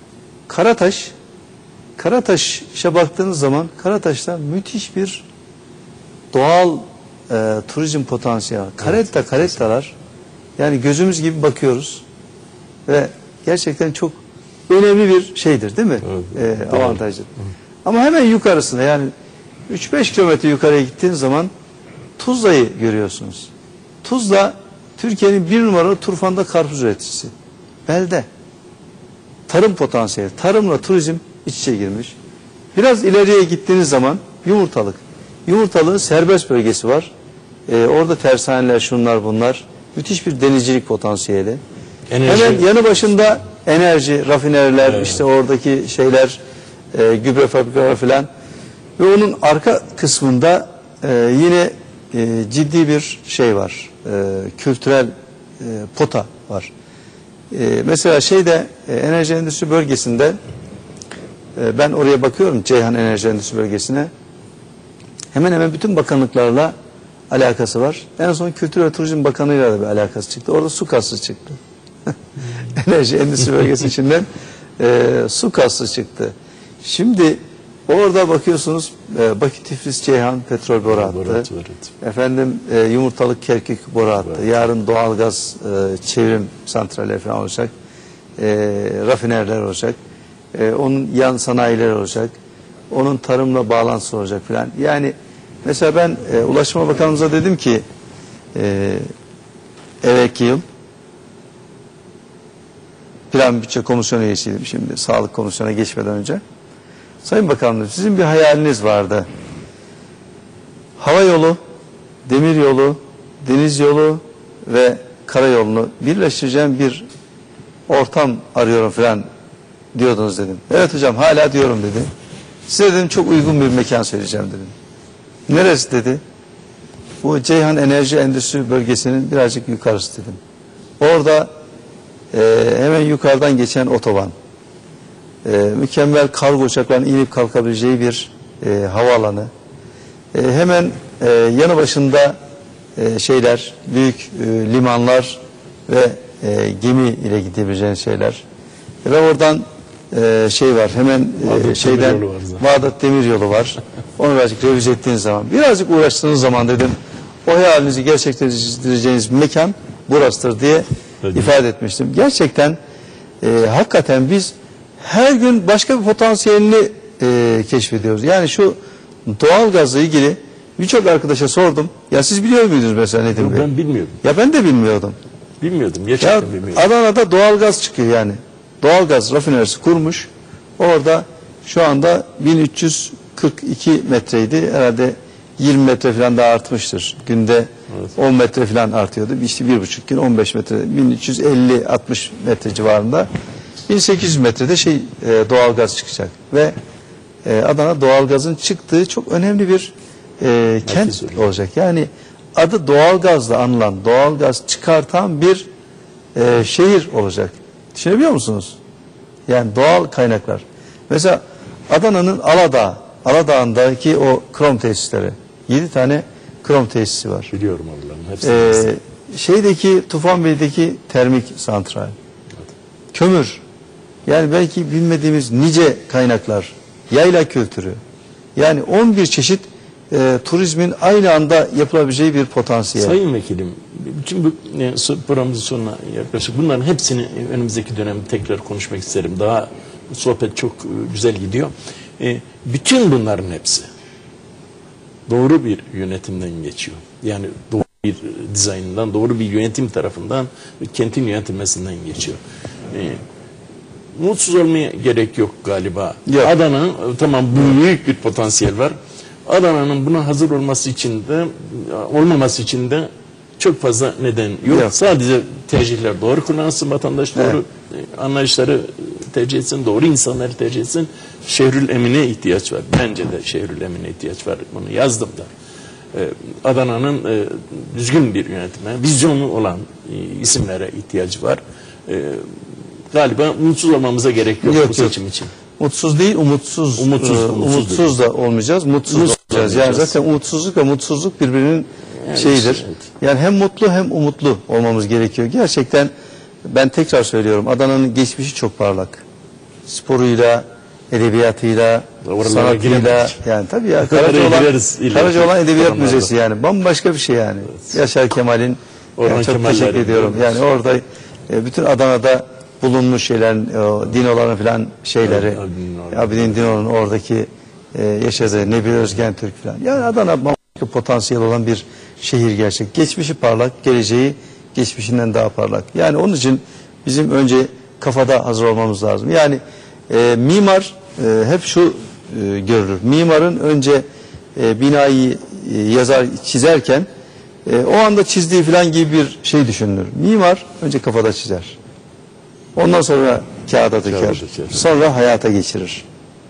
B: Karataş'a baktığınız zaman Karataş'ta müthiş bir doğal turizm potansiyeli. Karettalar yani gözümüz gibi bakıyoruz ve gerçekten çok önemli bir şeydir değil mi? Evet, avantajlı. Ama hemen yukarısında yani 3-5 kilometre yukarıya gittiğiniz zaman Tuzla'yı görüyorsunuz. Tuzla Türkiye'nin 1 numaralı turfanda karpuz üreticisi. Belde. Tarım potansiyeli. Tarımla turizm iç içe girmiş. Biraz ileriye gittiğiniz zaman Yumurtalık. Yumurtalık'ın serbest bölgesi var. Orada tersaneler, şunlar bunlar. Müthiş bir denizcilik potansiyeli. Hemen yanı başında enerji, rafineriler, işte oradaki şeyler, gübre fabrikaları falan. Ve onun arka kısmında yine ciddi bir şey var. Kültürel pota var. Mesela enerji endüstri bölgesinde ben oraya bakıyorum, Ceyhan Enerji Endüstri Bölgesi'ne. Hemen hemen bütün bakanlıklarla alakası var. En son Kültür ve Turizm Bakanı'yla da bir alakası çıktı. Orada su kası çıktı. Enerji Endüstri Bölgesi içinden su kası çıktı. Şimdi orada bakıyorsunuz Bakü Tiflis Ceyhan petrol boru hattı. Efendim Yumurtalık Kerkük boru hattı. Yarın doğalgaz çevrim santralleri falan olacak. Rafinerler olacak. Onun yan sanayileri olacak. Onun tarımla bağlantısı olacak filan. Yani mesela ben Ulaştırma Bakanımıza dedim ki evvelki yıl Plan Bütçe Komisyonu üyesiydim şimdi. Sağlık Komisyonu'na geçmeden önce. Sayın Bakanım, sizin bir hayaliniz vardı. Hava yolu, demir yolu, deniz yolu ve karayolunu birleştireceğim bir ortam arıyorum falan diyordunuz dedim. Evet hocam hala diyorum dedi. Size dedim çok uygun bir mekan söyleyeceğim dedim. Neresi dedi. Bu Ceyhan Enerji Endüstri Bölgesi'nin birazcık yukarısı dedim. Orada hemen yukarıdan geçen otoban. Mükemmel kargo uçaklarının inip kalkabileceği bir havaalanı. Hemen yanı başında büyük limanlar ve gemi ile gidebileceğiniz şeyler. Ve oradan var hemen Bağdat Demiryolu var. Onu birazcık revize ettiğiniz zaman, birazcık uğraştığınız zaman dedim o hayalinizi gerçekleştireceğiniz mekan burasıdır diye ifade etmiştim. Gerçekten hakikaten biz her gün başka bir potansiyelini keşfediyoruz. Yani şu doğalgazla ilgili birçok arkadaşa sordum. Ya siz biliyor muydunuz mesela Nedim Bey?
A: Ben bilmiyordum.
B: Ya ben de bilmiyordum.
A: Gerçekten bilmiyordum.
B: Adana'da doğalgaz çıkıyor yani. Doğalgaz rafinerisi kurmuş. Orada şu anda 1342 metreydi. Herhalde 20 metre falan daha artmıştır. Günde 10 metre falan artıyordu. İşte 1,5 gün 15 metre, 1350-60 metre civarında. 1800 metrede doğalgaz çıkacak. Ve Adana doğalgazın çıktığı çok önemli bir kent olacak. Yani adı doğalgazla anılan, doğalgaz çıkartan bir şehir olacak. Düşünebiliyor musunuz? Yani doğal kaynaklar. Mesela Adana'nın Aladağ'ındaki o krom tesisleri. 7 tane krom tesisi var.
A: Biliyorum onların hepsini.
B: Tufanbey'deki termik santral. Kömür. Yani belki bilmediğimiz nice kaynaklar. Yayla kültürü. Yani 11 çeşit turizmin aynı anda yapılabileceği bir potansiyel.
A: Sayın Vekilim, bütün bu programımızın sonuna yaklaşık bunların hepsini önümüzdeki dönemde tekrar konuşmak isterim. Daha sohbet çok güzel gidiyor. Bütün bunların hepsi doğru bir yönetimden geçiyor. Yani doğru bir dizaynından, doğru bir yönetim tarafından, kentin yönetilmesinden geçiyor. Mutsuz olmaya gerek yok galiba.
B: Yok.
A: Adana, tamam büyük bir potansiyel var. Adana'nın buna hazır olması için de, olmaması için de çok fazla neden yok.
B: Yok.
A: Sadece tercihler doğru kullansın, vatandaş doğru anlayışları tercih etsin, doğru insanları tercih etsin. Şehrül Emine ihtiyaç var. Bence de Şehrül Emine ihtiyaç var. Bunu yazdım da. Adana'nın düzgün bir yönetime, vizyonu olan isimlere ihtiyacı var. Galiba mutsuz olmamıza gerek yok, bu seçim için.
B: Mutsuz değil, umutsuz. Umutsuz da olmayacağız, mutsuz da olacağız. Yani zaten umutsuzluk ve mutsuzluk birbirinin şeyidir. Evet. Yani hem mutlu hem umutlu olmamız gerekiyor. Gerçekten ben tekrar söylüyorum, Adana'nın geçmişi çok parlak. Sporuyla, edebiyatıyla, sanatıyla, yani tabii ya Karacaoğlan Edebiyat Müzesi yani bambaşka bir şey yani. Evet. Yaşar Kemal'in yani çok teşekkür ediyorum. Yani orada bütün Adana'da bulunmuş şeylerin, Dino'ların falan şeyleri, Abidin Dino'nun oradaki yaşadığı Nebil Özgen Türk falan. Yani Adana bambaşka potansiyel olan bir şehir gerçek. Geçmişi parlak, geleceği geçmişinden daha parlak. Yani onun için bizim önce kafada hazır olmamız lazım. Yani mimar hep şu görülür. Mimarın önce binayı yazar, çizerken o anda çizdiği falan gibi bir şey düşünülür. Mimar önce kafada çizer. Ondan sonra kağıda döker. Sonra hayata geçirir.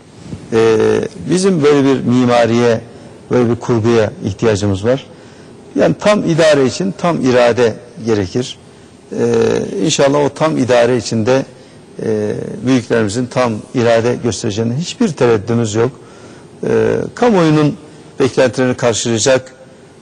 B: Bizim böyle bir mimariye, böyle bir kurguya ihtiyacımız var. Yani tam idare için tam irade gerekir. İnşallah o tam idare içinde büyüklerimizin tam irade göstereceğine hiçbir tereddütümüz yok. Kamuoyunun beklentilerini karşılayacak,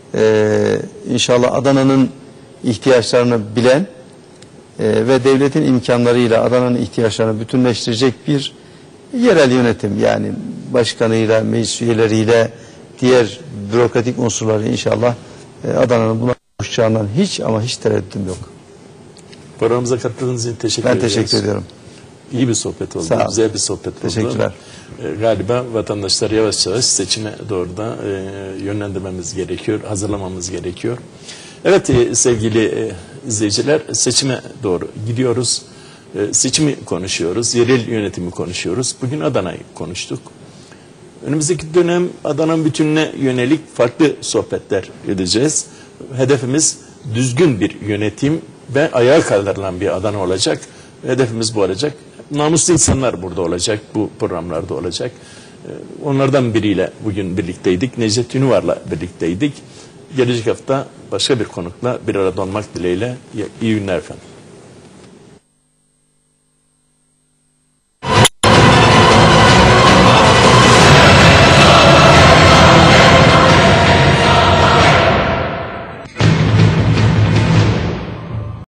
B: İnşallah Adana'nın ihtiyaçlarını bilen ve devletin imkanlarıyla Adana'nın ihtiyaçlarını bütünleştirecek bir yerel yönetim, yani başkanıyla, meclis üyeleriyle, diğer bürokratik unsurları inşallah Adana'nın buna kavuşacağından hiç ama hiç tereddütüm yok.
A: Programımıza katıldığınız için teşekkür ederim.
B: Ben teşekkür ediyorum.
A: İyi bir sohbet oldu. Güzel bir sohbet oldu.
B: Teşekkürler.
A: Galiba vatandaşlar yavaş yavaş seçime doğru da yönlendirmemiz gerekiyor, hazırlamamız gerekiyor. Evet sevgili izleyiciler, seçime doğru gidiyoruz. Seçimi konuşuyoruz, yerel yönetimi konuşuyoruz. Bugün Adana'yı konuştuk. Önümüzdeki dönem Adana'nın bütününe yönelik farklı sohbetler edeceğiz. Hedefimiz düzgün bir yönetim ve ayağa kaldırılan bir Adana olacak. Hedefimiz bu olacak. Namuslu insanlar burada olacak, bu programlarda olacak. Onlardan biriyle bugün birlikteydik. Necdet Ünüvar'la birlikteydik. Gelecek hafta başka bir konukla bir arada olmak dileğiyle iyi günler efendim.